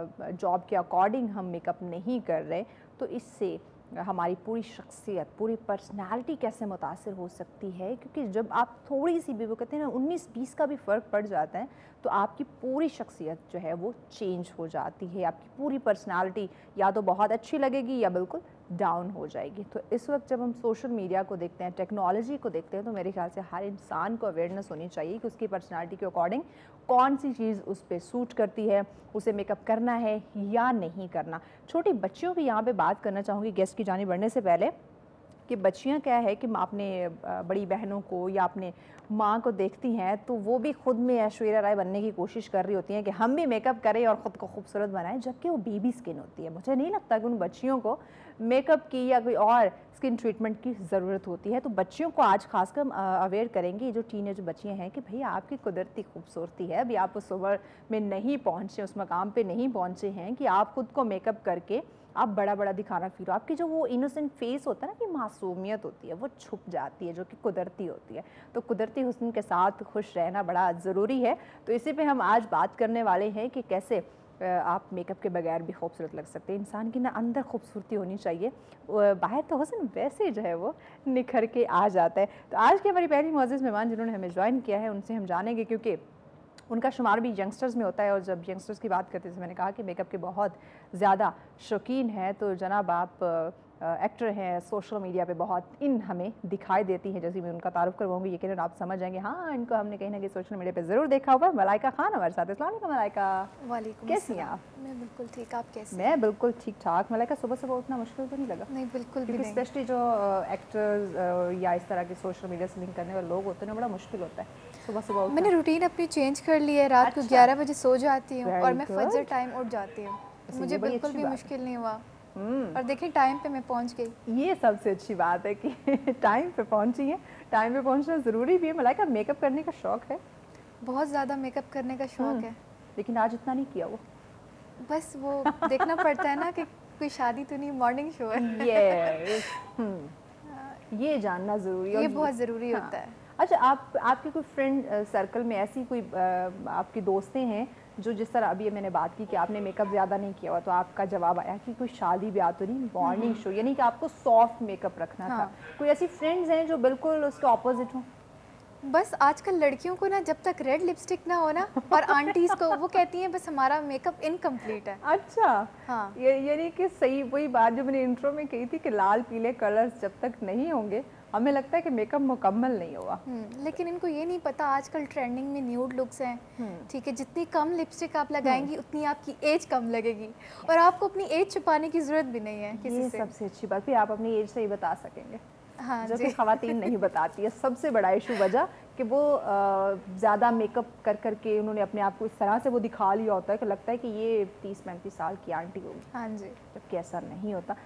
जॉब के अकॉर्डिंग हम मेकअप नहीं कर रहे, तो इससे हमारी पूरी शख्सियत, पूरी पर्सनालिटी कैसे मुतासिर हो सकती है। क्योंकि जब आप थोड़ी सी भी, वो कहते हैं ना 19-20 का भी फ़र्क पड़ जाता है, तो आपकी पूरी शख्सियत जो है वो चेंज हो जाती है। आपकी पूरी पर्सनालिटी या तो बहुत अच्छी लगेगी या बिल्कुल डाउन हो जाएगी। तो इस वक्त जब हम सोशल मीडिया को देखते हैं, टेक्नोलॉजी को देखते हैं, तो मेरे ख्याल से हर इंसान को अवेयरनेस होनी चाहिए कि उसकी पर्सनालिटी के अकॉर्डिंग कौन सी चीज़ उस पर सूट करती है, उसे मेकअप करना है या नहीं करना। छोटी बच्चियों की यहाँ पे बात करना चाहूँगी गेस्ट की जानिब बढ़ने से पहले, कि बच्चियाँ क्या है कि अपने बड़ी बहनों को या अपने माँ को देखती हैं तो वो भी खुद में ऐश्वर्या राय बनने की कोशिश कर रही होती हैं कि हम भी मेकअप करें और ख़ुद को खूबसूरत बनाएं, जबकि वो बेबी स्किन होती है। मुझे नहीं लगता कि उन बच्चियों को मेकअप की या कोई और स्किन ट्रीटमेंट की ज़रूरत होती है। तो बच्चियों को आज खासकर अवेयर करेंगे, जो टीनेज बच्चियाँ हैं, कि भाई आपकी कुदरती खूबसूरती है, अभी आप उस उम्र में नहीं पहुँचे, उस मकाम पर नहीं पहुँचे हैं कि आप खुद को मेकअप करके आप बड़ा दिखाना फिर आपकी जो वो इनोसेंट फेस होता है ना, कि मासूमियत होती है, वो छुप जाती है, जो कि कुदरती होती है। तो कुदरती हुस्न के साथ खुश रहना बड़ा ज़रूरी है। तो इसी पे हम आज बात करने वाले हैं कि कैसे आप मेकअप के बगैर भी खूबसूरत लग सकते हैं। इंसान की ना अंदर खूबसूरती होनी चाहिए, बाहर तो हुस्न वैसे जो है वो निखर के आ जाता है। तो आज की हमारी पहली मुअज़्ज़िज़ मेहमान जिन्होंने हमें ज्वाइन किया है, उनसे हम जानेंगे, क्योंकि उनका शुमार भी यंगस्टर्स में होता है, और जब यंगस्टर्स की बात करते हैं, मैंने कहा कि मेकअप के बहुत ज़्यादा शौकीन है। तो जनाब आप ایکٹر ہیں, سوشل میڈیا پہ بہت ان ہمیں دکھائی دیتی ہیں. جیسے میں ان کا تعارف کرواؤں گی, یقیناً آپ سمجھ جائیں گے ہاں ان کو ہم نے کہیں نہ کہیں سوشل میڈیا پہ ضرور دیکھا ہوگا. ملائکہ خان ہمارے ساتھ. السلام علیکم ملائکہ. وعلیکم کیسی ہیں السلام. آپ؟ میں بالکل ٹھیک, آپ کیسے؟ میں بالکل ٹھیک ٹھاک. ملائکہ صبح صبح اٹھنا مشکل تو نہیں لگا؟ نہیں بالکل بھی نہیں, اسپیشلی جو ایکٹرز یا اس طرح کے سوشل میڈیا سے لنک کرنے والے لوگ ہوتے ہیں, بڑا مشکل ہوتا ہے صبح صبح. میں نے روٹین اپنی چینج کر لی ہے, رات کو 11 بجے سو جاتی ہوں اور میں فجر ٹائم اٹھ جاتی ہوں. مجھے بالکل بھی مشکل نہیں ہوا, اور دیکھیں ٹائم پہ میں پہنچ گئی. یہ سب سے اچھی بات ہے کہ ٹائم پہ پہنچی ہیں. ٹائم پہ پہنچنا ضروری بھی ہے. ملائکہ میک اپ کرنے کا شوق ہے؟ بہت زیادہ میک اپ کرنے کا شوق ہے, لیکن آج اتنا نہیں کیا. وہ بس وہ دیکھنا پڑتا ہے نا کہ کوئی شادی تو نہیں, مارننگ شو ہے. یہ جاننا ضروری ہے, یہ بہت ضروری ہوتا ہے. اچھا, آپ کی کوئی فرینڈ سرکل میں ایسی کوئی آپ کی دوستیں ہیں جو جس طرح ابھی میں نے بات کی کہ آپ نے میک اپ زیادہ نہیں کیا ہوا, تو آپ کا جواب آیا کہ کوئی شادی بیاہ تو نہیں, مارننگ شو, یعنی کہ آپ کو سافٹ میک اپ رکھنا تھا. کوئی ایسی فرینڈز ہیں جو بالکل اس کے اپوزٹ ہوں؟ بس آج کل لڑکیوں کو نا جب تک ریڈ لپسٹک نہ ہو نا, اور آنٹیز کو وہ کہتی ہیں بس ہمارا میک اپ انکمپلیٹ ہے. اچھا, ہاں, یعنی کہ صحیح وہی بات جو میں نے انٹرو میں کہی تھی کہ لال پیلے کلرز جب تک نہیں ہوں گے ہمیں لگتا ہے کہ میک اپ مکمل نہیں ہوا. لیکن ان کو یہ نہیں پتا آج کل ٹرینڈنگ میں نیوڈ لکس ہیں. ٹھیک ہے, جتنی کم لپسٹک آپ لگائیں گی اتنی آپ کی ایج کم لگے گی, اور آپ کو اپنی ایج چھپانے کی ضرورت بھی نہیں ہے کسی سے. یہ سب سے اچھی بات, پھر آپ اپنی ایج سے ہی بتا سکیں گے, ہاں جو کہ خواتین نہیں بتاتی ہے. سب سے بڑا ایشو وجہ کہ وہ زیادہ میک اپ کر کے انہوں نے اپنے آپ کو اس طرح سے وہ دکھا لیا ہوتا ہے کہ لگتا ہے کہ یہ 30-35 سال کی آنٹی ہوگی. ہاں جی, جبکہ ایسا نہیں ہوتا.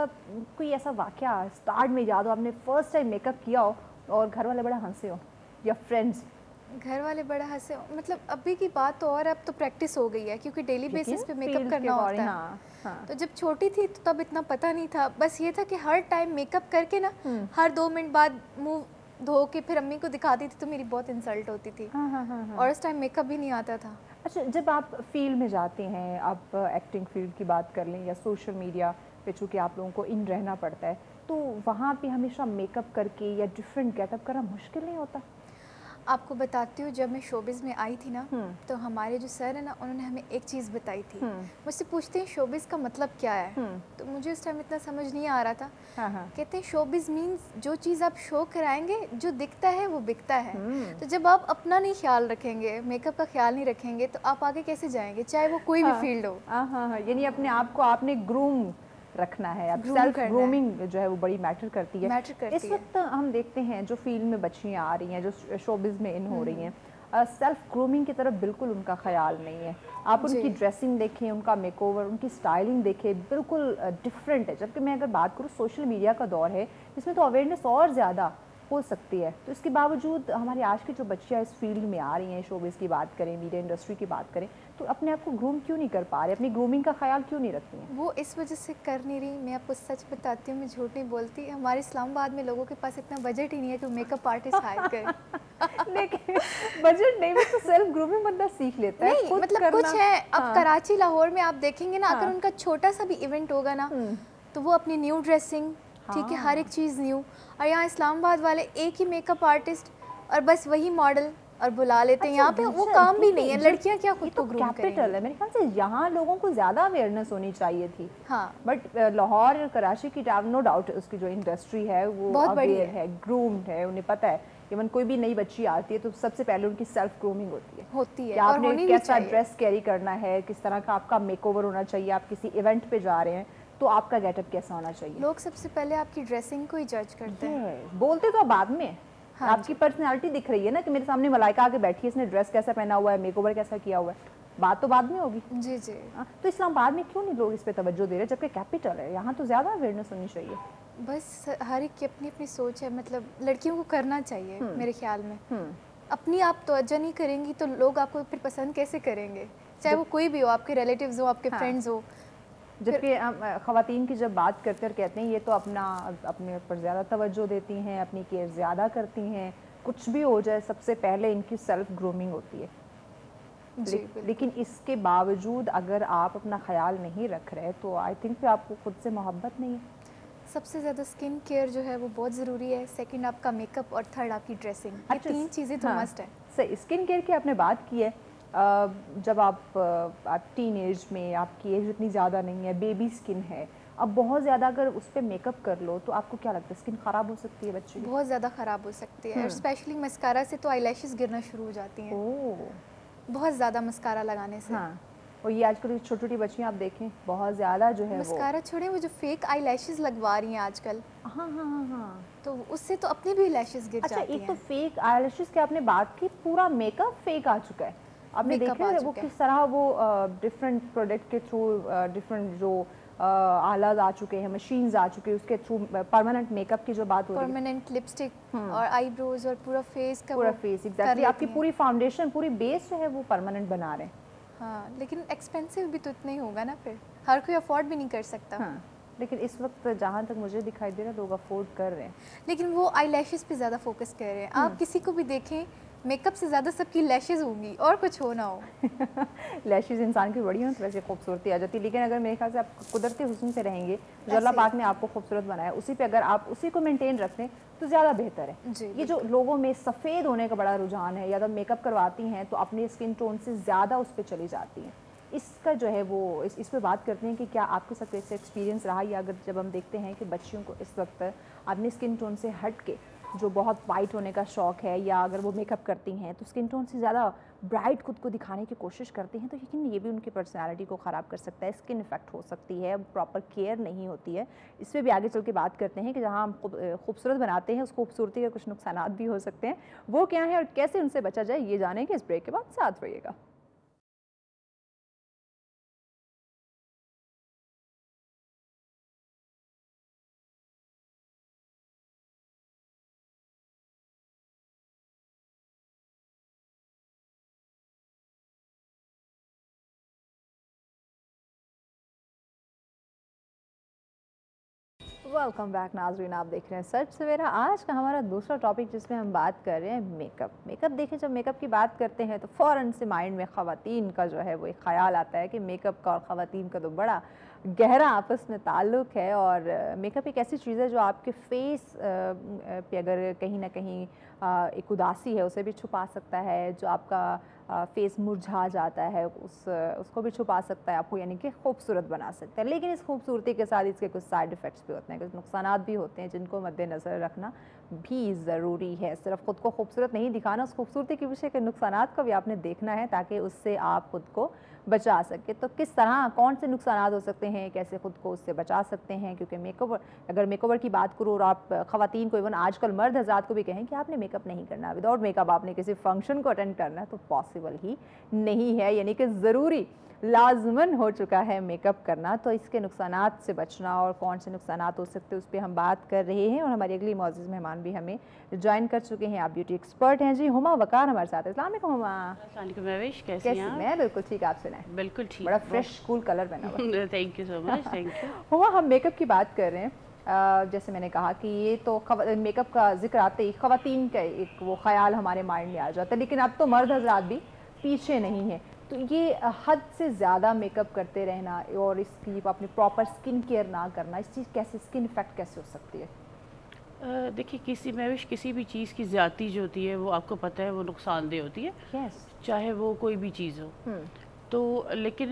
کوئی ایسا واقعہ اسٹارٹ میں یاد ہو, آپ نے فرسٹ ٹائم میک اپ کیا ہو اور گھر والے بڑا ہنسے ہو, یا فرینڈس؟ گھر والے بڑا ہنسے, مطلب ابھی کی بات تو, اور اب تو پریکٹس ہو گئی ہے کیونکہ ڈیلی بیسس پہ میک اپ کرنا ہوتا ہے. تو جب چھوٹی تھی تو تب اتنا پتہ نہیں تھا, بس یہ تھا کہ ہر ٹائم میک اپ کر کے نا ہر 2 منٹ بعد منہ دھو کے پھر امی کو دکھاتی تھی تو میری بہت انسلٹ ہوتی تھی, اور اس ٹائم میک اپ بھی نہیں آتا تھا. اچھا, جب آپ فیلڈ میں جاتے ہیں, آپ ایکٹنگ فیلڈ کی بات کر لیں یا سوشل میڈیا پہ چونکہ آپ لوگوں کو ان رہنا پڑتا ہے, تو وہاں پہ ہمیشہ میک اپ کر کے یا ڈفرینٹ گیٹ اپ کرنا مشکل نہیں ہوتا؟ آپ کو بتاتی ہوں, جب میں شوبز میں آئی تھی نا تو ہمارے جو سر ہیں نا انہوں نے ہمیں ایک چیز بتائی تھی. مجھ سے پوچھتے ہیں شوبز کا مطلب کیا ہے, تو مجھے اس ٹائم اتنا سمجھ نہیں آ رہا تھا. کہتے ہیں شوبز مینس جو چیز آپ شو کرائیں گے, جو دکھتا ہے وہ بکتا ہے. تو جب آپ اپنا نہیں خیال رکھیں گے, میک اپ کا خیال نہیں رکھیں گے, تو آپ آگے کیسے جائیں گے, چاہے وہ کوئی بھی فیلڈ ہو. یعنی اپنے آپ کو آپ نے گروم رکھنا ہے. اب سیلف گرومنگ جو ہے وہ بڑی میٹر کرتی ہے. اس وقت ہم دیکھتے ہیں جو فیلڈ میں بچیاں آ رہی ہیں, جو شوبز میں ان ہو رہی ہیں, سیلف گرومنگ کی طرف بالکل ان کا خیال نہیں ہے. آپ ان کی ڈریسنگ دیکھیں, ان کا میک اوور, ان کی اسٹائلنگ دیکھیں, بالکل ڈفرینٹ ہے. جبکہ میں اگر بات کروں سوشل میڈیا کا دور ہے, اس میں تو اویئرنیس اور زیادہ ہو سکتی ہے. تو اس کے باوجود ہماری آج کی جو بچیاں اس فیلڈ میں آ رہی ہیں, شوبز کی بات کریں, میڈیا انڈسٹری کی بات کریں, تو اپنے آپ کو گروم کیوں نہیں کر پا رہے, اپنی گرومنگ کا خیال کیوں نہیں رکھتی ہیں؟ وہ اس وجہ سے کر نہیں رہی. میں آپ کو سچ بتاتی ہوں, میں جھوٹ نہیں بولتی, ہمارے اسلام آباد میں لوگوں کے پاس اتنا بجٹ ہی نہیں ہے کہ میک اپ آرٹسٹ ہائر کرے. لیکن بجٹ نہیں بھی تو سیلف گرومنگ بندہ سیکھ لیتا ہے. نہیں مطلب کچھ ہے, اب کراچی لاہور میں آپ دیکھیں گے نا, اگر ان کا چھوٹا سا بھی ایونٹ ہوگا نا تو وہ اپنی نیو ڈریسنگ, ٹھیک ہے, ہر ایک چیز نیو. اور یہاں اسلام آباد والے ایک ہی میک اپ آرٹسٹ اور بس وہی ماڈل اور بلا لیتے ہیں. یہاں پہ وہ کام بھی نہیں ہے, لڑکیاں کیا خود کو گروم کریں گی. کیپٹل ہے میرے خیال سے, یہاں لوگوں کو زیادہ اویئرنیس ہونی چاہیے تھی. ہاں, بٹ لاہور اور کراچی کی نو ڈاؤٹ اس کی جو انڈسٹری ہے وہ بہت بڑی ہے, گرومڈ ہے, انہیں پتہ ہے. ایون کوئی بھی نئی بچی آتی ہے تو سب سے پہلے ان کی سیلف گرومنگ ہوتی ہے. آپ نے کیسا ڈریس کیری کرنا ہے, کس طرح کا آپ کا میک اوور ہونا چاہیے, آپ کسی ایونٹ پہ جا رہے ہیں تو آپ کا گیٹ اپ کیسا ہونا چاہیے. لوگ سب سے پہلے آپ کی ڈریسنگ کو ہی جج کرتے ہیں, بولتے تو بعد میں. آپ کی پرسنالٹی دکھ رہی ہے نا کہ میرے سامنے ملائکہ آ کے بیٹھی ہے, اس نے ڈریس کیسا پہنا ہوا ہے, میک اوور کیسا کیا ہوا ہے, بات تو بعد میں ہوگی. جی جی. تو اسلام آباد میں کیوں نہیں لوگ اس پہ توجہ دے رہے, جبکہ کیپٹل ہے, یہاں تو زیادہ اویئرنیس ہونی چاہیے. بس ہر ایک کی اپنی اپنی سوچ ہے, مطلب لڑکیوں کو کرنا چاہیے میرے خیال میں. اپنی آپ توجہ نہیں کریں گی تو لوگ آپ کو پھر پسند کیسے کریں گے, چاہے وہ کوئی بھی ہو, آپ کے ریلیٹیوز ہو, آپ کے فرینڈز ہو. جبکہ خواتین کی جب بات کرتے اور کہتے ہیں یہ تو اپنے اوپر زیادہ توجہ دیتی ہیں, اپنی کیئر زیادہ کرتی ہیں, کچھ بھی ہو جائے سب سے پہلے ان کی سیلف گرومنگ ہوتی ہے. لیکن اس کے باوجود اگر آپ اپنا خیال نہیں رکھ رہے تو آئی تھنک کہ آپ کو خود سے محبت نہیں ہے. سب سے زیادہ اسکن کیئر جو ہے وہ بہت ضروری ہے, سیکنڈ آپ کا میک اپ, اور تھرڈ آپ کی ڈریسنگ. یہ 3 چیزیں تو مسٹ ہے. صحیح. اسکن کیئر کی آپ نے بات کی ہے, جب آپ ٹین ایج میں, آپ کی ایج اتنی زیادہ نہیں ہے, بیبی اسکن ہے, अब बहुत ज़्यादा अगर उस पर मेकअप कर लो तो आपको क्या लगता है स्किन ख़राब हो सकती है बच्चे की? बहुत ज़्यादा ख़राब हो सकती है, और स्पेशली मस्कारा से तो आईलैशेस गिरना शुरू हो जाती हैं। ओह, बहुत ज़्यादा मस्कारा लगाने से। हाँ, और ये आजकल छोटी छोटी बच्चियाँ आप देखें बहुत ज़्यादा जो है मस्कारा छोड़े, वो जो फेक आईलैशेस लगवा रही हैं आजकल, हाँ हाँ हाँ हाँ, तो उससे तो अपनी भी लैशेस गिर अच्छा जाती एक हैं। तो फेक आईलैशेस की आपने बात की, पूरा मेकअप फेक आ चुका है। आपने Makeup देखा आ है वो चुका है। किस तरह वो डिफरेंट प्रोडक्ट के थ्रू डिफरेंट जो आलाज आ चुके हैं, मशीन्स आ चुके हैं, उसके थ्रू परमानेंट मेकअप की जो बात हो रही है, परमानेंट लिपस्टिक और आईब्रोज और पूरा फेस का पूरा वो फेस कर एग्जैक्टली, आपकी लेती हैं। पूरी फाउंडेशन पूरी बेस जो है वो परमानेंट बना रहे हैं। हाँ, लेकिन एक्सपेंसिव भी तो इतना ही होगा ना, फिर हर कोई अफोर्ड भी नहीं कर सकता। हाँ, लेकिन इस वक्त जहाँ तक मुझे दिखाई दे रहा है लोग अफोर्ड कर रहे हैं। लेकिन वो आई लैशेज़ पे ज़्यादा फोकस कर रहे हैं। आप किसी को भी देखें, मेकअप से ज़्यादा सबकी लैशेज़ होंगी, और कुछ हो ना हो। लैशेज इंसान की बड़ी हो तो वैसे खूबसूरती आ जाती है, लेकिन अगर मेरे ख्याल से आप कुदरती हुस्न से रहेंगे, जो अल्लाह ऐसे। पाक ने आपको खूबसूरत बनाया उसी पे अगर आप उसी को मेंटेन रखें तो ज़्यादा बेहतर है। जी, ये जो लोगों में सफ़ेद होने का बड़ा रुझान है, या तो मेकअप करवाती हैं तो अपने स्किन टोन से ज़्यादा उस पर चली जाती हैं, इसका जो है वो इस पे बात करते हैं कि क्या आपके साथ ऐसे एक्सपीरियंस रहा, या अगर जब हम देखते हैं कि बच्चियों को इस वक्त अपने स्किन टोन से हट के जो बहुत वाइट होने का शौक़ है, या अगर वो मेकअप करती हैं तो स्किन टोन से ज़्यादा ब्राइट खुद को दिखाने की कोशिश करती हैं, तो यकीन ये भी उनकी पर्सनालिटी को ख़राब कर सकता है, स्किन इफेक्ट हो सकती है, प्रॉपर केयर नहीं होती है। इस पर भी आगे चल के बात करते हैं कि जहाँ हम खूबसूरत बनाते हैं उस खूबसूरती के कुछ नुकसान भी हो सकते हैं, वो क्या है और कैसे उनसे बचा जाए, ये जानेंगे इस ब्रेक के बाद। साथ रहिएगा। वेलकम बैक नाज़रीन, आप देख रहे हैं सच सवेरा। आज का हमारा दूसरा टॉपिक जिसमें हम बात कर रहे हैं मेकअप। देखिए, जब मेकअप की बात करते हैं तो फ़ौरन से माइंड में ख़वातीन का जो है वो एक ख़्याल आता है कि मेकअप का और ख़वातीन का तो बड़ा गहरा आपस में ताल्लुक़ है, और मेकअप एक ऐसी चीज़ है जो आपके फेस पे अगर कहीं ना कहीं एक उदासी है उसे भी छुपा सकता है, जो आपका फेस मुरझा जाता है उसको भी छुपा सकता है आपको, यानी कि खूबसूरत बना सकता है। लेकिन इस खूबसूरती के साथ इसके कुछ साइड इफ़ेक्ट्स भी होते हैं, कुछ नुकसानात भी होते हैं जिनको मद्देनज़र रखना भी ज़रूरी है। सिर्फ ख़ुद को खूबसूरत नहीं दिखाना, उस खूबसूरती के पीछे के नुकसानात को भी आपने देखना है ताकि उससे आप ख़ुद को बचा सके। तो किस तरह, कौन से नुकसानात हो सकते हैं, कैसे ख़ुद को उससे बचा सकते हैं, क्योंकि मेकओवर, अगर मेकओवर की बात करूँ और आप ख़वातीन को, इवन आजकल मर्द हज़रात को भी कहें कि आपने मेकअप नहीं करना, विदाउट मेकअप आपने किसी फंक्शन को अटेंड करना है, तो पॉसिबल ही नहीं है, यानी कि ज़रूरी लाजमन हो चुका है मेकअप करना। तो इसके नुकसानात से बचना और कौन से नुकसानात हो सकते हैं उस पर हम बात कर रहे हैं, और हमारी अगली मौजूद मेहमान भी हमें ज्वाइन कर चुके हैं। आप ब्यूटी एक्सपर्ट हैं जी, हुमा वकार हमारे साथ। अस्सलाम वालेकुम हुमा। कैसी हैं आप? मैं बिल्कुल ठीक, आप सुनाएं? बिल्कुल ठीक, बड़ा फ्रेश कूल कलर पहना हुआ। Thank you so much, thank you. Huma, हम मेकअप की बात कर रहे हैं। जैसे मैंने कहा कि ये तो मेकअप का जिक्र आते ही ख़वातीन का एक वो ख्याल हमारे माइंड में आ जाता है, लेकिन अब तो मर्द हज़रात भी पीछे नहीं हैं। तो ये हद से ज़्यादा मेकअप करते रहना और इसकी अपनी प्रॉपर स्किन केयर ना करना, इस चीज़ कैसे, स्किन इफेक्ट कैसे हो सकती है? देखिए, किसी भी चीज़ की ज़्यादती जो होती है वो आपको पता है वो नुकसानदेह होती है। yes. चाहे वो कोई भी चीज़ हो। तो लेकिन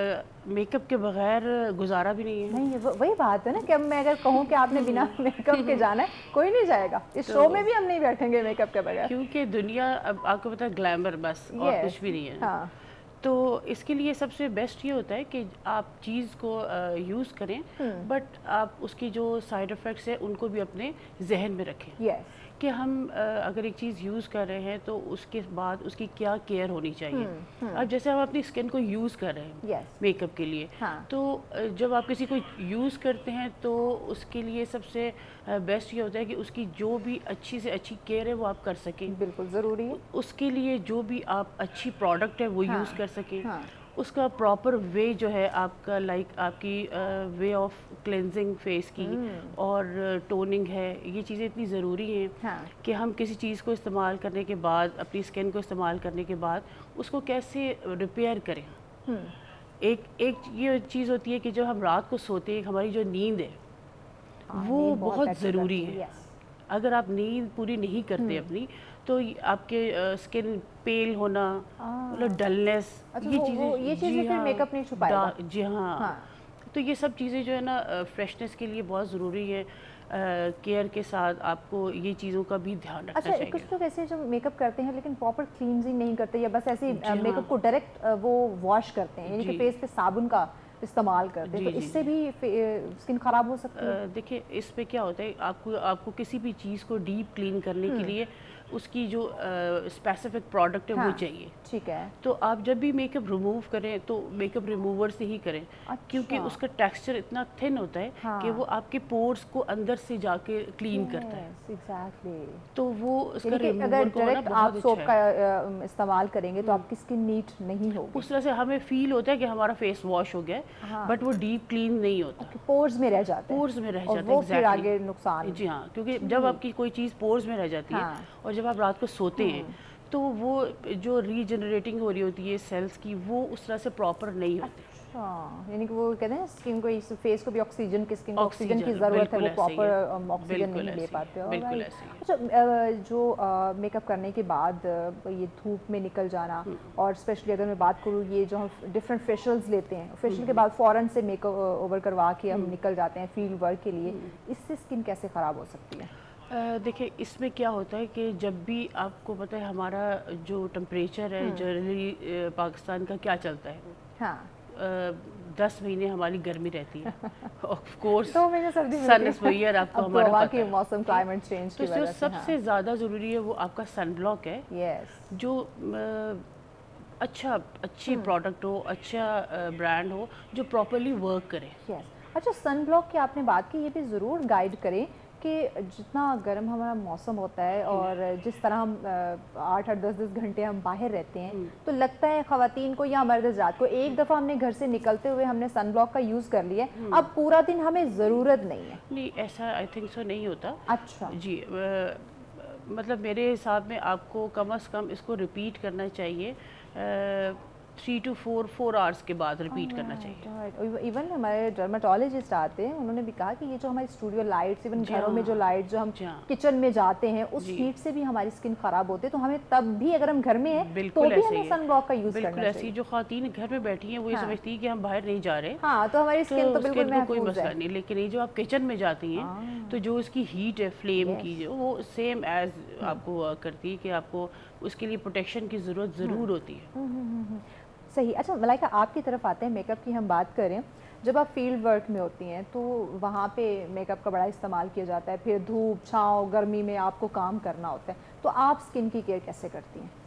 मेकअप के बगैर गुजारा भी नहीं है। नहीं, वही बात है ना कि अब मैं अगर कहूँ कि आपने बिना मेकअप के जाना है, कोई नहीं जाएगा। इस शो में भी हम नहीं बैठेंगे मेकअप के बगैर, क्योंकि दुनिया अब आपको पता है ग्लैमर बस, और कुछ भी नहीं है। हाँ। तो इसके लिए सबसे बेस्ट ये होता है कि आप चीज़ को यूज़ करें, बट आप उसकी जो साइड इफ़ेक्ट्स हैं उनको भी अपने जहन में रखें। yes. कि हम अगर एक चीज़ यूज़ कर रहे हैं तो उसके बाद उसकी क्या केयर होनी चाहिए। अब जैसे हम अपनी स्किन को यूज़ कर रहे हैं yes. मेकअप के लिए, हाँ. तो जब आप किसी को यूज़ करते हैं तो उसके लिए सबसे बेस्ट ये होता है कि उसकी जो भी अच्छी से अच्छी केयर है वो आप कर सकें। बिल्कुल ज़रूरी है। उसके लिए जो भी आप अच्छी प्रोडक्ट है वो यूज़ कर सकें। हाँ. उसका प्रॉपर वे जो है आपका, आपकी वे ऑफ क्लेंजिंग फेस की और टोनिंग है, ये चीज़ें इतनी ज़रूरी हैं। हाँ. कि हम किसी चीज़ को इस्तेमाल करने के बाद, अपनी स्किन को इस्तेमाल करने के बाद उसको कैसे रिपेयर करें। एक ये चीज़ होती है कि जब हम रात को सोते हैं, हमारी जो नींद है वो बहुत ज़रूरी है। yes. अगर आप नींद पूरी नहीं करते अपनी, तो आपके स्किन पेल होना, मतलब डलनेस, अच्छा, ये चीज़ें फिर मेकअप नहीं छुपाएगा। जी हाँ। तो تو یہ سب چیزیں جو ہے نا فرشنس کے لیے بہت ضروری ہے. کیئر کے ساتھ آپ کو یہ چیزوں کا بھی دھیان رکھنا چاہیے. کچھ لوگ ایسے جو میک اپ کرتے ہیں لیکن پراپر کلینزنگ نہیں کرتے یا بس ایسے میک اپ کو ڈائریکٹ وہ واش کرتے ہیں, یعنی کہ فیس پہ صابن کا استعمال کرتے ہیں, تو اس سے بھی اسکن خراب ہو سکتی ہے. دیکھیں اس پہ کیا ہوتا ہے, آپ کو کسی بھی چیز کو ڈیپ کلین کرنے کے لیے اس کی جو اسپیسیفک پروڈکٹ ہے وہ چاہیے. ٹھیک ہے. تو آپ جب بھی میک اپ ریموو کریں تو میک اپ ریموور سے ہی کریں, کیونکہ اس کا ٹیکسچر اتنا تھن ہوتا ہے کہ وہ آپ کے پورس کو اندر سے جا کے کلین کرتا ہے. تو وہ اس کا ریموور کو نا بہت اچھا سوپ کا استعمال کریں گے تو آپ کی اسکن نیٹ نہیں ہوگی. اس طرح سے ہمیں فیل ہوتا ہے کہ ہمارا فیس واش ہو گیا, بٹ وہ ڈیپ کلین نہیں ہوتا, پورز میں رہ جاتا ہے. پورز میں رہ جاتا ہے, وہ پھر آگے نقصان. جی ہاں, کیونکہ جب آپ کی کوئی چیز پورز میں رہ جاتی ہے اور جب آپ رات کو سوتے ہیں تو وہ جو ری جنریٹنگ ہو رہی ہوتی ہے سیلز کی, وہ اس طرح سے پراپر نہیں ہوتی. یعنی کہ وہ کہتے ہیں اسکن کو, فیس کو بھی آکسیجن کی ضرورت ہے, وہ پراپر آکسیجن نہیں لے پاتے. اچھا, جو میک اپ کرنے کے بعد یہ دھوپ میں نکل جانا, اور اسپیشلی اگر میں بات کروں یہ جو ہم ڈفرینٹ فیشلز لیتے ہیں, فیشل کے بعد فوراً سے میک اوور کروا کے ہم نکل جاتے ہیں فیلڈ ورک کے لیے, اس سے اسکن کیسے خراب ہو سکتی ہے؟ دیکھیں اس میں کیا ہوتا ہے کہ جب بھی آپ کو پتہ ہے ہمارا جو ٹمپریچر ہے جنرلی پاکستان کا کیا چلتا ہے, ہاں 10 مہینے ہماری گرمی رہتی ہے, آف کورس 2 مہینے سردی سن اس ویئر آپ کو ہمارا پتہ ہے, موسم کلائمیٹ چینج کی وجہ سے سب سے زیادہ ضروری ہے وہ آپ کا سن بلاک ہے. جو اچھی پروڈکٹ ہو, اچھا برانڈ ہو جو پراپرلی ورک کرے. اچھا, سن بلاک کی آپ نے بات کی, یہ بھی ضرور گائیڈ کریں کہ جتنا گرم ہمارا موسم ہوتا ہے اور جس طرح ہم 8-10 گھنٹے ہم باہر رہتے ہیں, تو لگتا ہے خواتین کو یا مرد حضرات کو ایک دفعہ ہم نے گھر سے نکلتے ہوئے ہم نے سن بلاک کا یوز کر لیا ہے, اب پورا دن ہمیں ضرورت نہیں ہے. نہیں, ایسا آئی تھنک سو نہیں ہوتا. اچھا جی, مطلب میرے حساب میں آپ کو کم از کم اس کو ریپیٹ کرنا چاہیے 3 to 4 آورس کے بعد ریپیٹ کرنا چاہیے. ایون ہمارے ڈرماٹولوجسٹ آتے ہیں, انہوں نے بھی کہا کہ یہ جو ہماری اسٹوڈیو لائٹس, ایون گھروں میں جو لائٹ جو ہم کچن میں جاتے ہیں اس ہیٹ سے بھی ہماری اسکن خراب ہوتی ہے, تو ہمیں تب بھی اگر ہم گھر میں ہیں تو بھی ہمیں سن بلاک کا یوز کرنا چاہیے. بالکل ایسی جو خواتین گھر میں بیٹھی ہیں وہ یہ سمجھتی ہیں کہ ہم باہر نہیں جا رہے, ہاں تو ہماری اسکن تو بالکل کوئی مسئلہ نہیں, لیکن یہ جو آپ کچن میں جاتی ہیں تو جو اس کی ہیٹ ہے فلیم کی, وہ سیم ایز آپ کو کرتی ہے کہ آپ کو اس کے لیے پروٹیکشن کی ضرورت ضرور ہوتی ہے. صحیح. اچھا ملائکہ, آپ کی طرف آتے ہیں, میک اپ کی ہم بات کریں, جب آپ فیلڈ ورک میں ہوتی ہیں تو وہاں پہ میک اپ کا بڑا استعمال کیا جاتا ہے, پھر دھوپ چھاؤں گرمی میں آپ کو کام کرنا ہوتا ہے, تو آپ اسکن کی کیئر کیسے کرتی ہیں؟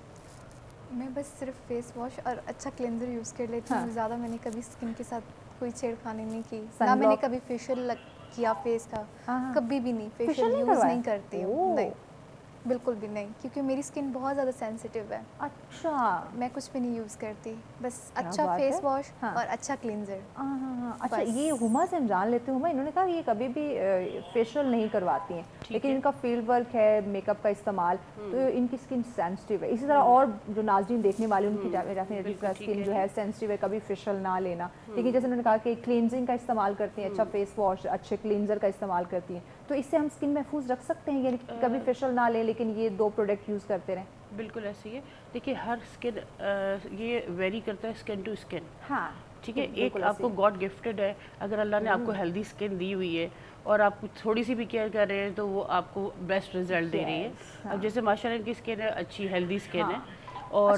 میں بس صرف فیس واش اور اچھا کلینزر یوز کر لیتی ہوں. زیادہ میں نے کبھی اسکن کے ساتھ کوئی چھیڑ خانی نہیں کی, نہ میں نے کبھی فیشیل کیا فیس کا, کبھی بھی نہیں. فیشیل یوز نہیں کرتی ہوں, نہیں بالکل بھی نہیں, کیونکہ میری اسکن بہت زیادہ سینسیٹیو ہے. اچھا, میں کچھ بھی نہیں یوز کرتی, بس اچھا فیس واش اور اچھا کلینزر. اچھا, یہ ہما سے ہم جان لیتے ہیں, ہما انہوں نے کہا یہ کبھی بھی فیشیل نہیں کرواتی ہیں, لیکن ان کا فیلڈ ورک ہے, میک اپ کا استعمال, تو ان کی اسکن سینسٹیو ہے. اسی طرح اور جو ناظرین دیکھنے والے ان کی اسکن جو ہے سینسٹیو ہے, کبھی فیشیل نہ لینا. لیکن جیسے انہوں نے کہا کہ کلینزنگ کا استعمال کرتی ہیں, اچھا فیس واش, اچھے کلینزر کا استعمال کرتی ہیں, تو اس سے ہم اسکن محفوظ رکھ سکتے ہیں, یعنی کبھی فیشیل نہ لیں لیکن یہ 2 پروڈکٹ یوز کرتے رہیں. بالکل ایسے ہی ہے. دیکھیے ہر اسکن یہ ویری کرتا ہے اسکن ٹو اسکن. ہاں ٹھیک ہے, ایک آپ کو گاڈ گفٹڈ ہے, اگر اللہ نے آپ کو ہیلدی اسکن دی ہوئی ہے اور آپ تھوڑی سی بھی کیئر کر رہے ہیں تو وہ آپ کو بیسٹ رزلٹ دے رہی ہے. اب جیسے ماشاء اللہ ان کی اسکن ہے اچھی ہیلدی اسکن ہے, اور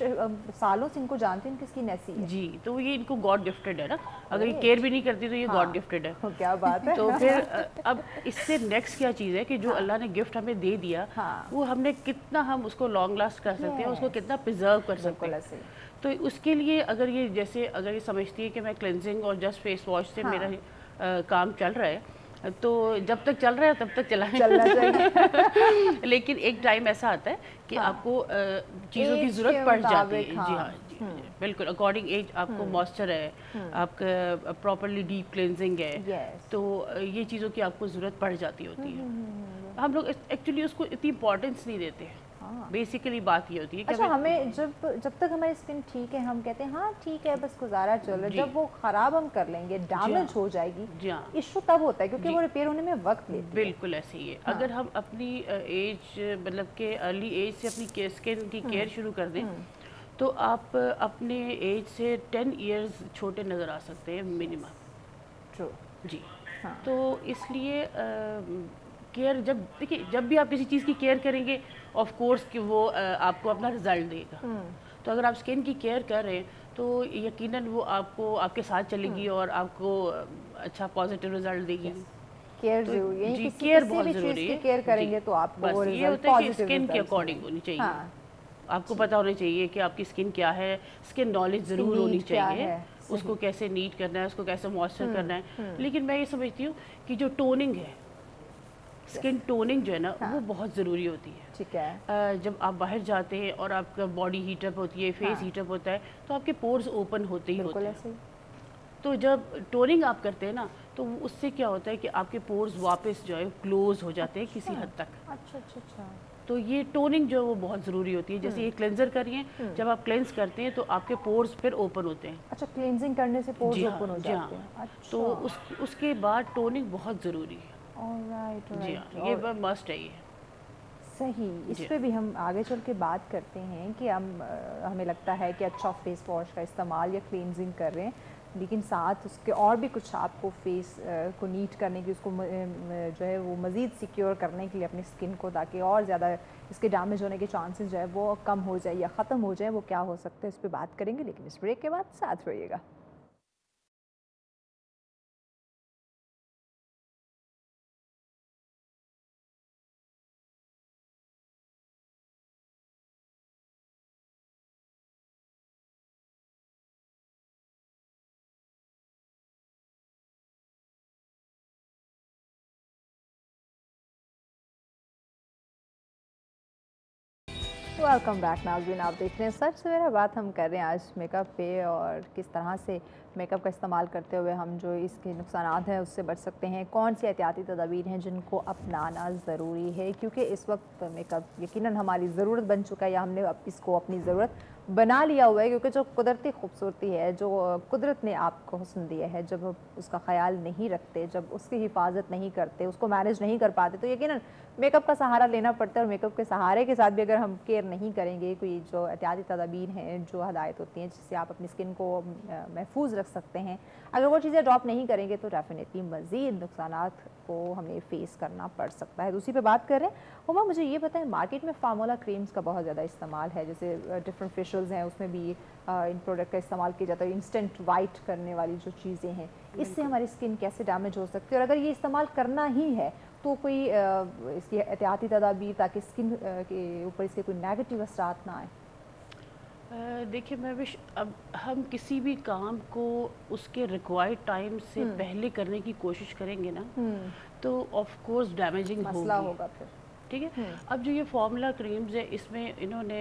سالوں سے ان کو جانتے ہیں ان کی اسکن ایسی ہے. جی, تو یہ ان کو گاڈ گفٹڈ ہے نا, اگر یہ کیئر بھی نہیں کرتی تو یہ گاڈ گفٹڈ ہے. کیا بات ہے. تو پھر اب اس سے نیکسٹ کیا چیز ہے کہ جو اللہ نے گفٹ ہمیں دے دیا وہ ہم نے کتنا ہم اس کو لانگ لاسٹ کر سکتے ہیں, اس کو کتنا پرزرو کر سکتے ہیں. تو اس کے لیے اگر یہ جیسے اگر یہ سمجھتی ہے کہ میں کلینزنگ اور جسٹ فیس واش سے میرا کام چل رہا ہے, تو جب تک چل رہا ہے تب تک چلنا چاہیے. لیکن ایک ٹائم ایسا آتا ہے کہ آپ کو چیزوں کی ضرورت پڑ جاتی ہے. جی ہاں, بالکل اکارڈنگ ایج آپ کو موئسچر ہے, آپ کا پراپرلی ڈیپ کلینزنگ ہے, تو یہ چیزوں کی آپ کو ضرورت پڑ جاتی ہوتی ہے. ہم لوگ ایکچولی اس کو اتنی امپورٹنس نہیں دیتے ہیں. بیسیکلی بات یہ ہوتی ہے کہ ہمیں جب تک ہماری اسکن ٹھیک ہے ہم کہتے ہیں ہاں ٹھیک ہے بس گزارا چل رہا ہے, جب وہ خراب ہم کر لیں گے, ڈیمیج ہو جائے گی, ایشو تب ہوتا ہے کیونکہ وہ ریپیئر ہونے میں وقت لیتی ہے. بالکل ایسے ہی ہے. اگر ہم اپنی ایج مطلب کہ ارلی ایج سے اپنی اسکن کی کیئر شروع کر دیں تو آپ اپنے ایج سے 10 ایئرز چھوٹے نظر آ سکتے ہیں منیمم. ट्रू जी। तो इसलिए केयर देखिए जब भी आप किसी चीज़ की केयर करेंगे ऑफ कोर्स कि वो आपको अपना रिजल्ट देगा। तो अगर आप स्किन की केयर कर रहे हैं तो यकीनन वो आपको आपके साथ चलेगी और आपको अच्छा पॉजिटिव रिजल्ट देगी। केयर जरूरी है, जी, केयर बहुत ज़रूरी है। केयर करेंगे तो आपको बस ये होता है कि स्किन के अकॉर्डिंग होनी चाहिए। आपको पता होना चाहिए कि आपकी स्किन क्या है, स्किन नॉलेज ज़रूर होनी चाहिए, उसको कैसे नीट करना है, उसको कैसे मॉइस्चर करना है। लेकिन मैं ये समझती हूँ कि जो टोनिंग है, स्किन टोनिंग जो है ना वो बहुत ज़रूरी होती है। ठीक है। जब आप बाहर जाते हैं और आपका बॉडी हीटअप होती है, फेस हीटअप होता है, तो आपके पोर्स ओपन होते ही होते हैं। तो जब टोनिंग आप करते हैं ना तो उससे क्या होता है कि आपके पोर्स वापस जो है क्लोज हो जाते हैं किसी हद तक। अच्छा। तो ये टोनिंग जो है वो बहुत ज़रूरी होती है। जैसे ये क्लेंजर करिए, जब आप क्लेंस करते हैं तो आपके पोर्स फिर ओपन होते हैं। अच्छा, क्लींजिंग करने से पोर्स ओपन हो जाते हैं। अच्छा। तो उसके बाद टोनिंग बहुत ज़रूरी है। ऑलराइट, जी हाँ, ये मस्ट है ये। सही, इस पे भी हम आगे चल के बात करते हैं कि हमें लगता है कि अच्छा फेस वॉश का इस्तेमाल या क्लींजिंग कर रहे हैं, लेकिन साथ उसके और भी कुछ आपको फेस को नीट करने की, उसको जो है वो मज़ीद सिक्योर करने के लिए अपनी स्किन को, ताकि और ज़्यादा इसके डैमेज होने के चांसेस जो है वो कम हो जाए या ख़त्म हो जाए, वो क्या हो सकता है इस पर बात करेंगे। लेकिन इस ब्रेक के बाद साथ रहिएगा। वेलकम बैक नाज़रीन, आप देख रहे हैं सच सवेरा। बात हम कर रहे हैं आज मेकअप पे और किस तरह से मेकअप का इस्तेमाल करते हुए हम जो इसके नुकसानात हैं उससे बच सकते हैं, कौन सी एहतियाती तदाबीर हैं जिनको अपनाना ज़रूरी है, क्योंकि इस वक्त मेकअप यकीनन हमारी ज़रूरत बन चुका है या हमने इसको अपनी ज़रूरत बना लिया हुआ है। क्योंकि जो कुदरती खूबसूरती है, जो कुदरत ने आपको हुस्न दिया है, जब उसका ख्याल नहीं रखते, जब उसकी हिफाजत नहीं करते, उसको मैनेज नहीं कर पाते, तो यकीनन मेकअप का सहारा लेना पड़ता है। और मेकअप के सहारे के साथ भी अगर हम केयर नहीं करेंगे, कोई जो एहतियाती तदाबीर हैं, जो हदायत होती हैं जिससे आप अपनी स्किन को महफूज रख सकते हैं, अगर वो चीज़ें अडॉप्ट नहीं करेंगे तो डेफिनेटली मज़ीद नुकसानात को हमें फेस करना पड़ सकता है। दूसरी पे बात कर रहे हैं हुमा, मुझे ये बताएं, मार्केट में फार्मूला क्रीम्स का बहुत ज़्यादा इस्तेमाल है, जैसे डिफरेंट फेशियल्स हैं उसमें भी इन प्रोडक्ट का इस्तेमाल किया जाता है, इंस्टेंट वाइट करने वाली जो चीज़ें हैं, इससे हमारी स्किन कैसे डैमेज हो सकती है, और अगर ये इस्तेमाल करना ही है तो कोई इसकी एहतियाती तदाबीर ताकि स्किन के ऊपर इसके कोई नेगेटिव असरात ना आए। देखिए मैं विश, अब हम किसी भी काम को उसके रिक्वायर्ड टाइम से पहले करने की कोशिश करेंगे ना तो ऑफ कोर्स डैमेजिंग होगा फिर। ठीक है। अब जो ये फार्मूला क्रीम्स है इसमें इन्होंने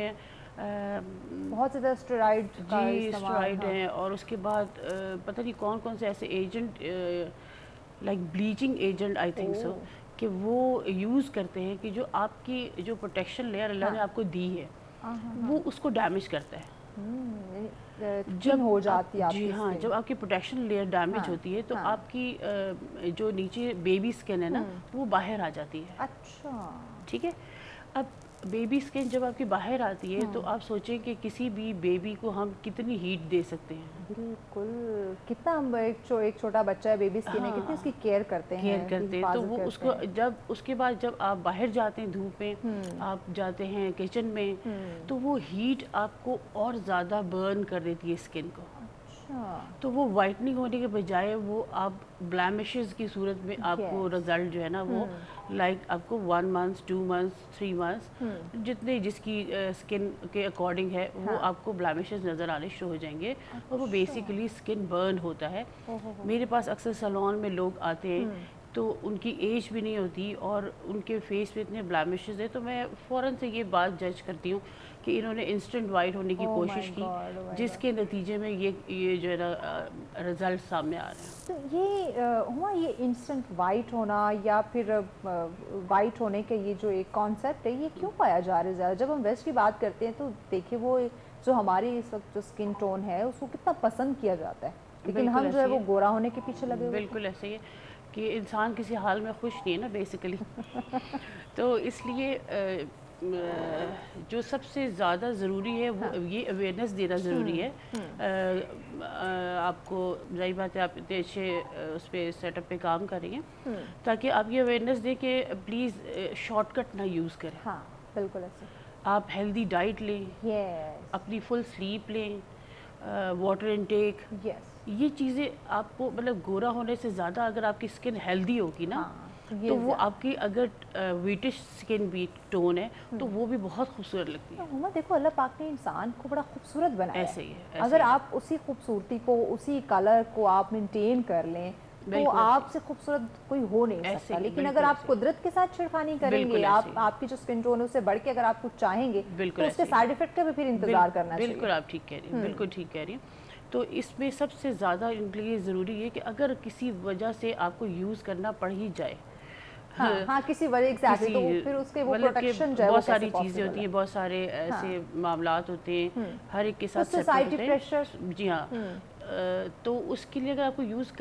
बहुत ज़्यादा स्टेरॉइड हैं और उसके बाद पता नहीं कौन कौन से ऐसे agent like bleaching agent I think so कि वो यूज़ करते हैं कि जो आपकी जो प्रोटेक्शन लेयर अल्लाह ने आपको दी है वो उसको डैमेज करता है जब हो जाती है। जी हाँ, जब आपकी प्रोटेक्शन लेयर डैमेज होती है तो आपकी जो नीचे बेबी स्किन है ना वो बाहर आ जाती है। अच्छा, ठीक है। अब बेबी स्किन जब आपकी बाहर आती है तो आप सोचें कि किसी भी बेबी को हम कितनी हीट दे सकते हैं। बिल्कुल, कितना हम एक छोटा बच्चा है, बेबी स्किन है, कितनी उसकी केयर करते हैं तो वो उसको जब उसके बाद जब आप बाहर जाते हैं धूप में, आप जाते हैं किचन में तो वो हीट आपको और ज़्यादा बर्न कर देती है स्किन को। तो वो वाइटनिंग होने के बजाय वो आप ब्लैमिशेस की सूरत में आपको रिजल्ट जो है ना वो लाइक आपको 1 मंथ 2 मंथ 3 मंथ जितने जिसकी स्किन के अकॉर्डिंग है वो आपको ब्लैमिशेस नज़र आने शुरू हो जाएंगे और वो बेसिकली स्किन बर्न होता है। मेरे पास अक्सर सैलून में लोग आते हैं तो उनकी एज भी नहीं होती और उनके फेस पे इतने ब्लैमिशेस है, तो मैं फ़ौरन से ये बात जज करती हूँ कि इन्होंने इंस्टेंट वाइट होने की कोशिश की जिसके नतीजे में ये जो है ना रिजल्ट सामने आ रहे हैं। तो ये इंस्टेंट वाइट होना या फिर वाइट होने के ये जो एक कॉन्सेप्ट है ये क्यों पाया जा रहा है ज़्यादा? जब हम वेस्ट की बात करते हैं तो देखिए वो जो हमारी इस वक्त जो स्किन टोन है उसको कितना पसंद किया जाता है, लेकिन हम जो है वो गोरा होने के पीछे लगे हुए। बिल्कुल ऐसे ही है कि इंसान किसी हाल में खुश नहीं है ना बेसिकली तो इसलिए جو سب سے زیادہ ضروری ہے وہ یہ اویئرنیس دینا ضروری ہے. آپ کو ظاہر بات ہے آپ اتنے اچھے اس پہ سیٹ اپ پہ کام کر رہی ہیں تاکہ آپ یہ اویئرنیس دیں کہ پلیز شارٹ کٹ نہ یوز کریں. ہاں بالکل ایسے. آپ ہیلدی ڈائٹ لیں, اپنی فل سلیپ لیں, واٹر انٹیک, یہ چیزیں آپ کو مطلب گورا ہونے سے زیادہ اگر آپ کی اسکن ہیلدی ہوگی نا تو وہ آپ کی اگر ویٹش اسکن بھی ٹون ہے تو وہ بھی بہت خوبصورت لگتی ہے. دیکھو اللہ پاک نے انسان کو بڑا خوبصورت بنایا ایسے ہی ہے. اگر آپ اسی خوبصورتی کو اسی کلر کو آپ مینٹین کر لیں تو آپ سے خوبصورت کوئی ہو نہیں سکتا. لیکن اگر آپ قدرت کے ساتھ چھڑخانی کریں گے, آپ کی جو اسکن ٹون ہے اس سے بڑھ کے اگر آپ کچھ چاہیں گے تو اس کے سائیڈ افیکٹ کا بھی پھر انتظار کرنا چاہیے. بالکل آپ ٹھیک کہہ رہی ہیں, بالکل ٹھیک کہہ رہی ہیں. تو اس میں سب سے زیادہ ان کے لیے ضروری ہے کہ اگر کسی وجہ سے آپ کو یوز کرنا پڑ ہی جائے, ہاں کسی وجہ ایگزیکٹلی, تو پھر اس کے وہ پروٹیکشن جو ہے بہت ساری چیزیں ہوتی ہیں, بہت سارے ایسے معاملات ہوتے ہیں ہر ایک کے ساتھ سوسائٹی پریشر. جی ہاں, تو اس کے لیے اگر آپ کو یوز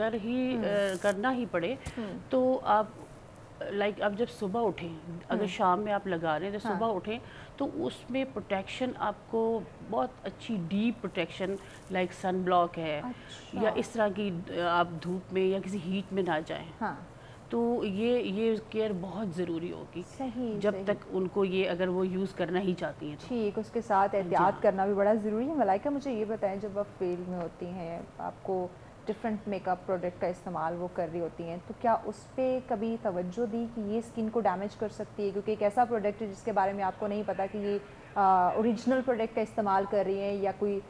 کرنا ہی پڑے تو آپ لائک آپ جب صبح اٹھیں, اگر شام میں آپ لگا رہے ہیں تو صبح اٹھیں تو اس میں پروٹیکشن آپ کو بہت اچھی deep protection like sunblock ہے یا اس طرح کی آپ دھوپ میں یا کسی ہیٹ میں نہ جائیں. تو یہ کیئر بہت ضروری ہوگی جب تک ان کو یہ اگر وہ یوز کرنا ہی چاہتی ہیں. ٹھیک, اس کے ساتھ احتیاط کرنا بھی بڑا ضروری ہے. ملائکہ مجھے یہ بتائیں, جب آپ فیلڈ میں ہوتی ہیں, آپ کو ڈفرینٹ میک اپ پروڈکٹ کا استعمال وہ کر رہی ہوتی ہیں, تو کیا اس پہ کبھی توجہ دی کہ یہ اسکن کو ڈیمیج کر سکتی ہے؟ کیونکہ ایک ایسا پروڈکٹ ہے جس کے بارے میں آپ کو نہیں پتا کہ یہ اوریجنل پروڈکٹ کا استعمال کر رہی ہیں یا کوئی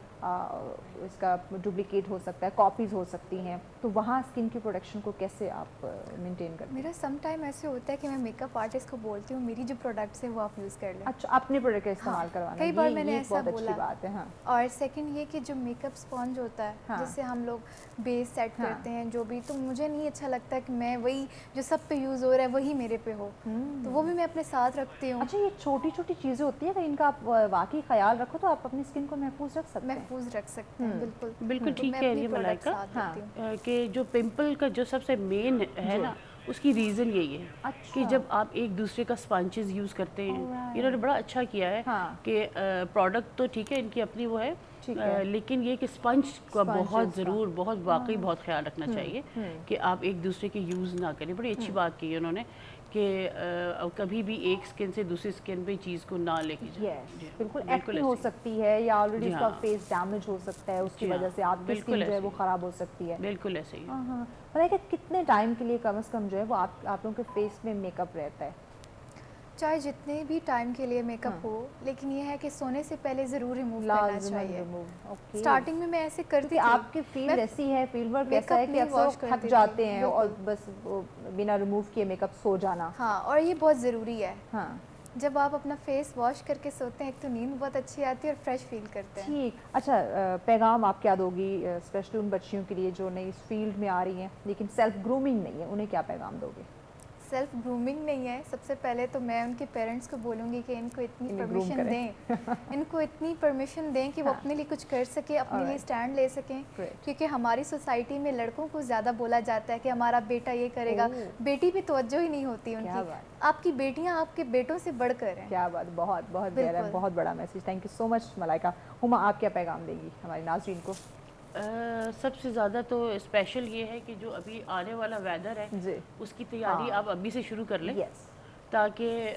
اس کا ڈپلیکیٹ ہو سکتا ہے, کاپیز ہو سکتی ہیں, تو وہاں اسکن کی پروڈکشن کو کیسے آپ مینٹین کرتے ہیں؟ میرا سم ٹائم ایسے ہوتا ہے کہ میں میک اپ آرٹسٹ کو بولتی ہوں میری جو پروڈکٹس ہیں وہ آپ یوز کر لیں. اچھا, اپنے پروڈکٹ کا استعمال کروانا, کئی بار میں نے ایسا بہت بولا. اچھی بات ہے. ہاں, اور سیکنڈ یہ کہ جو میک اپ اسپونج ہوتا ہے جس سے ہم لوگ بیس سیٹ کرتے ہیں جو بھی, تو مجھے نہیں اچھا لگتا کہ میں وہی جو سب پہ یوز ہو رہا ہے وہی میرے پہ ہو, تو وہ بھی میں اپنے ساتھ رکھتی ہوں. اچھا, یہ چھوٹی چھوٹی چیزیں ہوتی ہیں, اگر ان کا آپ واقعی خیال رکھو تو آپ اپنی اسکن کو محفوظ رکھ سکتے ہیں. بالکل ٹھیک کہہ رہی ہے ملائکہ کہ جو پمپل کا جو سب سے مین ہے نا اس کی ریزن یہی ہے کہ جب آپ ایک دوسرے کا اسپانچز یوز کرتے ہیں, انہوں نے بڑا اچھا کیا ہے کہ پروڈکٹ تو ٹھیک ہے ان کی اپنی وہ ہے, لیکن یہ کہ اسپنج کا بہت ضرور بہت واقعی بہت خیال رکھنا چاہیے کہ آپ ایک دوسرے کے یوز نہ کریں. بڑی اچھی بات کی ہے انہوں نے کہ کبھی بھی ایک اسکن سے دوسری اسکن پہ چیز کو نہ لے کے جائیں. بالکل ایکنے ہو سکتی ہے یا آلریڈی اس کا فیس ڈیمیج ہو سکتا ہے, اس کی وجہ سے آپ کی اسکن جو ہے وہ خراب ہو سکتی ہے. بالکل ایسے ہی. ہاں, مطلب کہ کتنے ٹائم کے لیے کم از کم جو ہے وہ آپ لوگوں کے فیس میں میک اپ رہتا ہے؟ چاہے جتنے بھی ٹائم کے لیے میک اپ ہو, لیکن یہ ہے کہ سونے سے پہلے ضرور ریموو کرنا چاہیے. اسٹارٹنگ میں ایسے کرتی تھی. آپ کی فیلڈ ایسی ہے, فیلڈ ورک ایسا ہے کہ اکثر تھک جاتے ہیں اور بس بنا ریموو کیے میک اپ سو جانا. ہاں, اور یہ بہت ضروری ہے. ہاں, جب آپ اپنا فیس واش کر کے سوتے ہیں ایک تو نیند بہت اچھی آتی ہے اور فریش فیل کرتے ہیں. ٹھیک, اچھا پیغام آپ کیا دو گی اسپیشلی ان بچیوں کے لیے جو نئی اس فیلڈ میں آ رہی ہیں لیکن سیلف گرومنگ نہیں ہے, انہیں کیا پیغام دو گے؟ سیلف گرومنگ نہیں ہے, سب سے پہلے تو میں ان کے پیرنٹس کو بولوں گی کہ ان کو اتنی پرمیشن دیں, ان کو اتنی پرمیشن دیں کہ وہ اپنے لیے کچھ کر سکیں, اپنے لیے اسٹینڈ لے سکیں. کیونکہ ہماری سوسائٹی میں لڑکوں کو زیادہ بولا جاتا ہے کہ ہمارا بیٹا یہ کرے گا, بیٹی پہ توجہ ہی نہیں ہوتی ان کی. آپ کی بیٹیاں آپ کے بیٹوں سے بڑھ کر ہیں. کیا بات, بہت بہت گہرا, بہت بڑا message. Thank you so much Malaika. Huma, آپ کیا پیغام دیں گی ہمارے ناظرین کو؟ سب سے زیادہ تو اسپیشل یہ ہے کہ جو ابھی آنے والا ویدر ہے اس کی تیاری آپ ابھی سے شروع کر لیں تاکہ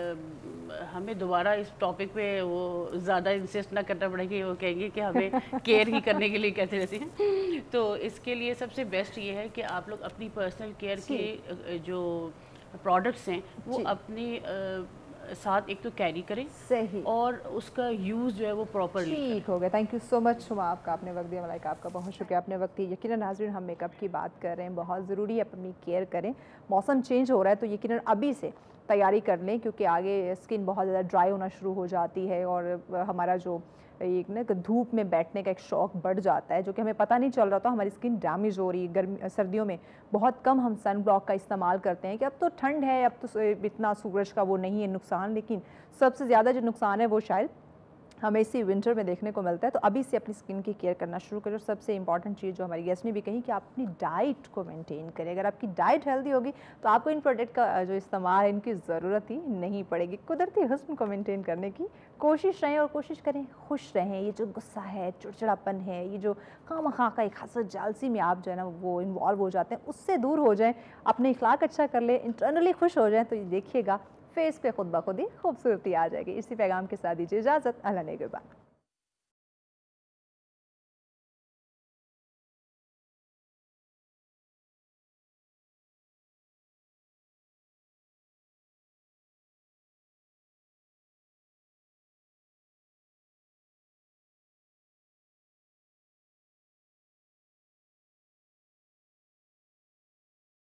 ہمیں دوبارہ اس ٹاپک پہ وہ زیادہ انسسٹ نہ کرنا پڑے کہ وہ کہیں گے کہ ہمیں کیئر ہی کرنے کے لیے کہتے رہتے ہیں. تو اس کے لیے سب سے بیسٹ یہ ہے کہ آپ لوگ اپنی پرسنل کیئر کے جو پروڈکٹس ہیں وہ اپنی ساتھ ایک تو کیری کریں, صحیح, اور اس کا یوز جو ہے وہ پراپرلی. ٹھیک ہو گیا. تھینک یو سو مچ ہما, آپ کا اپنے وقت دیا. ملائکہ آپ کا بہت شکریہ اپنے وقت دی. یقیناً ناظرین ہم میک اپ کی بات کر رہے ہیں, بہت ضروری ہے اپنی کیئر کریں. موسم چینج ہو رہا ہے تو یقیناً ابھی سے تیاری کر لیں کیونکہ آگے اسکن بہت زیادہ ڈرائی ہونا شروع ہو جاتی ہے اور ہمارا جو ایک نا دھوپ میں بیٹھنے کا ایک شوق بڑھ جاتا ہے جو کہ ہمیں پتہ نہیں چل رہا تھا. ہماری اسکن ڈیمیج ہو رہی ہے. سردیوں میں بہت کم ہم سن بلاک کا استعمال کرتے ہیں کہ اب تو ٹھنڈ ہے, اب تو اتنا سورج کا وہ نہیں ہے نقصان, لیکن سب سے زیادہ جو نقصان ہے وہ شاید हमें इसी विंटर में देखने को मिलता है। तो अभी से अपनी स्किन की केयर करना शुरू करें। और सबसे इंपॉर्टेंट चीज़ जो हमारी गेस्ट ने भी कही कि आप अपनी डाइट को मेंटेन करें। अगर आपकी डाइट हेल्दी होगी तो आपको इन प्रोडक्ट का जो इस्तेमाल है इनकी ज़रूरत ही नहीं पड़ेगी। कुदरती हुस्न को मेंटेन करने की कोशिश रहें और कोशिश करें खुश रहें। ये जो गुस्सा है, चिड़चिड़ापन है, ये जो खामखा का एक हसद जालसी में आप जो है ना वो इन्वॉल्व हो जाते हैं, उससे दूर हो जाएं, अपने इखलाक अच्छा कर लें, इंटरनली खुश हो जाएं, तो ये देखिएगा फेस पे खुद ब खुद ही खूबसूरती आ जाएगी। इसी पैगाम के साथ दीजिए इजाज़त। अल्लाह ने के बाद।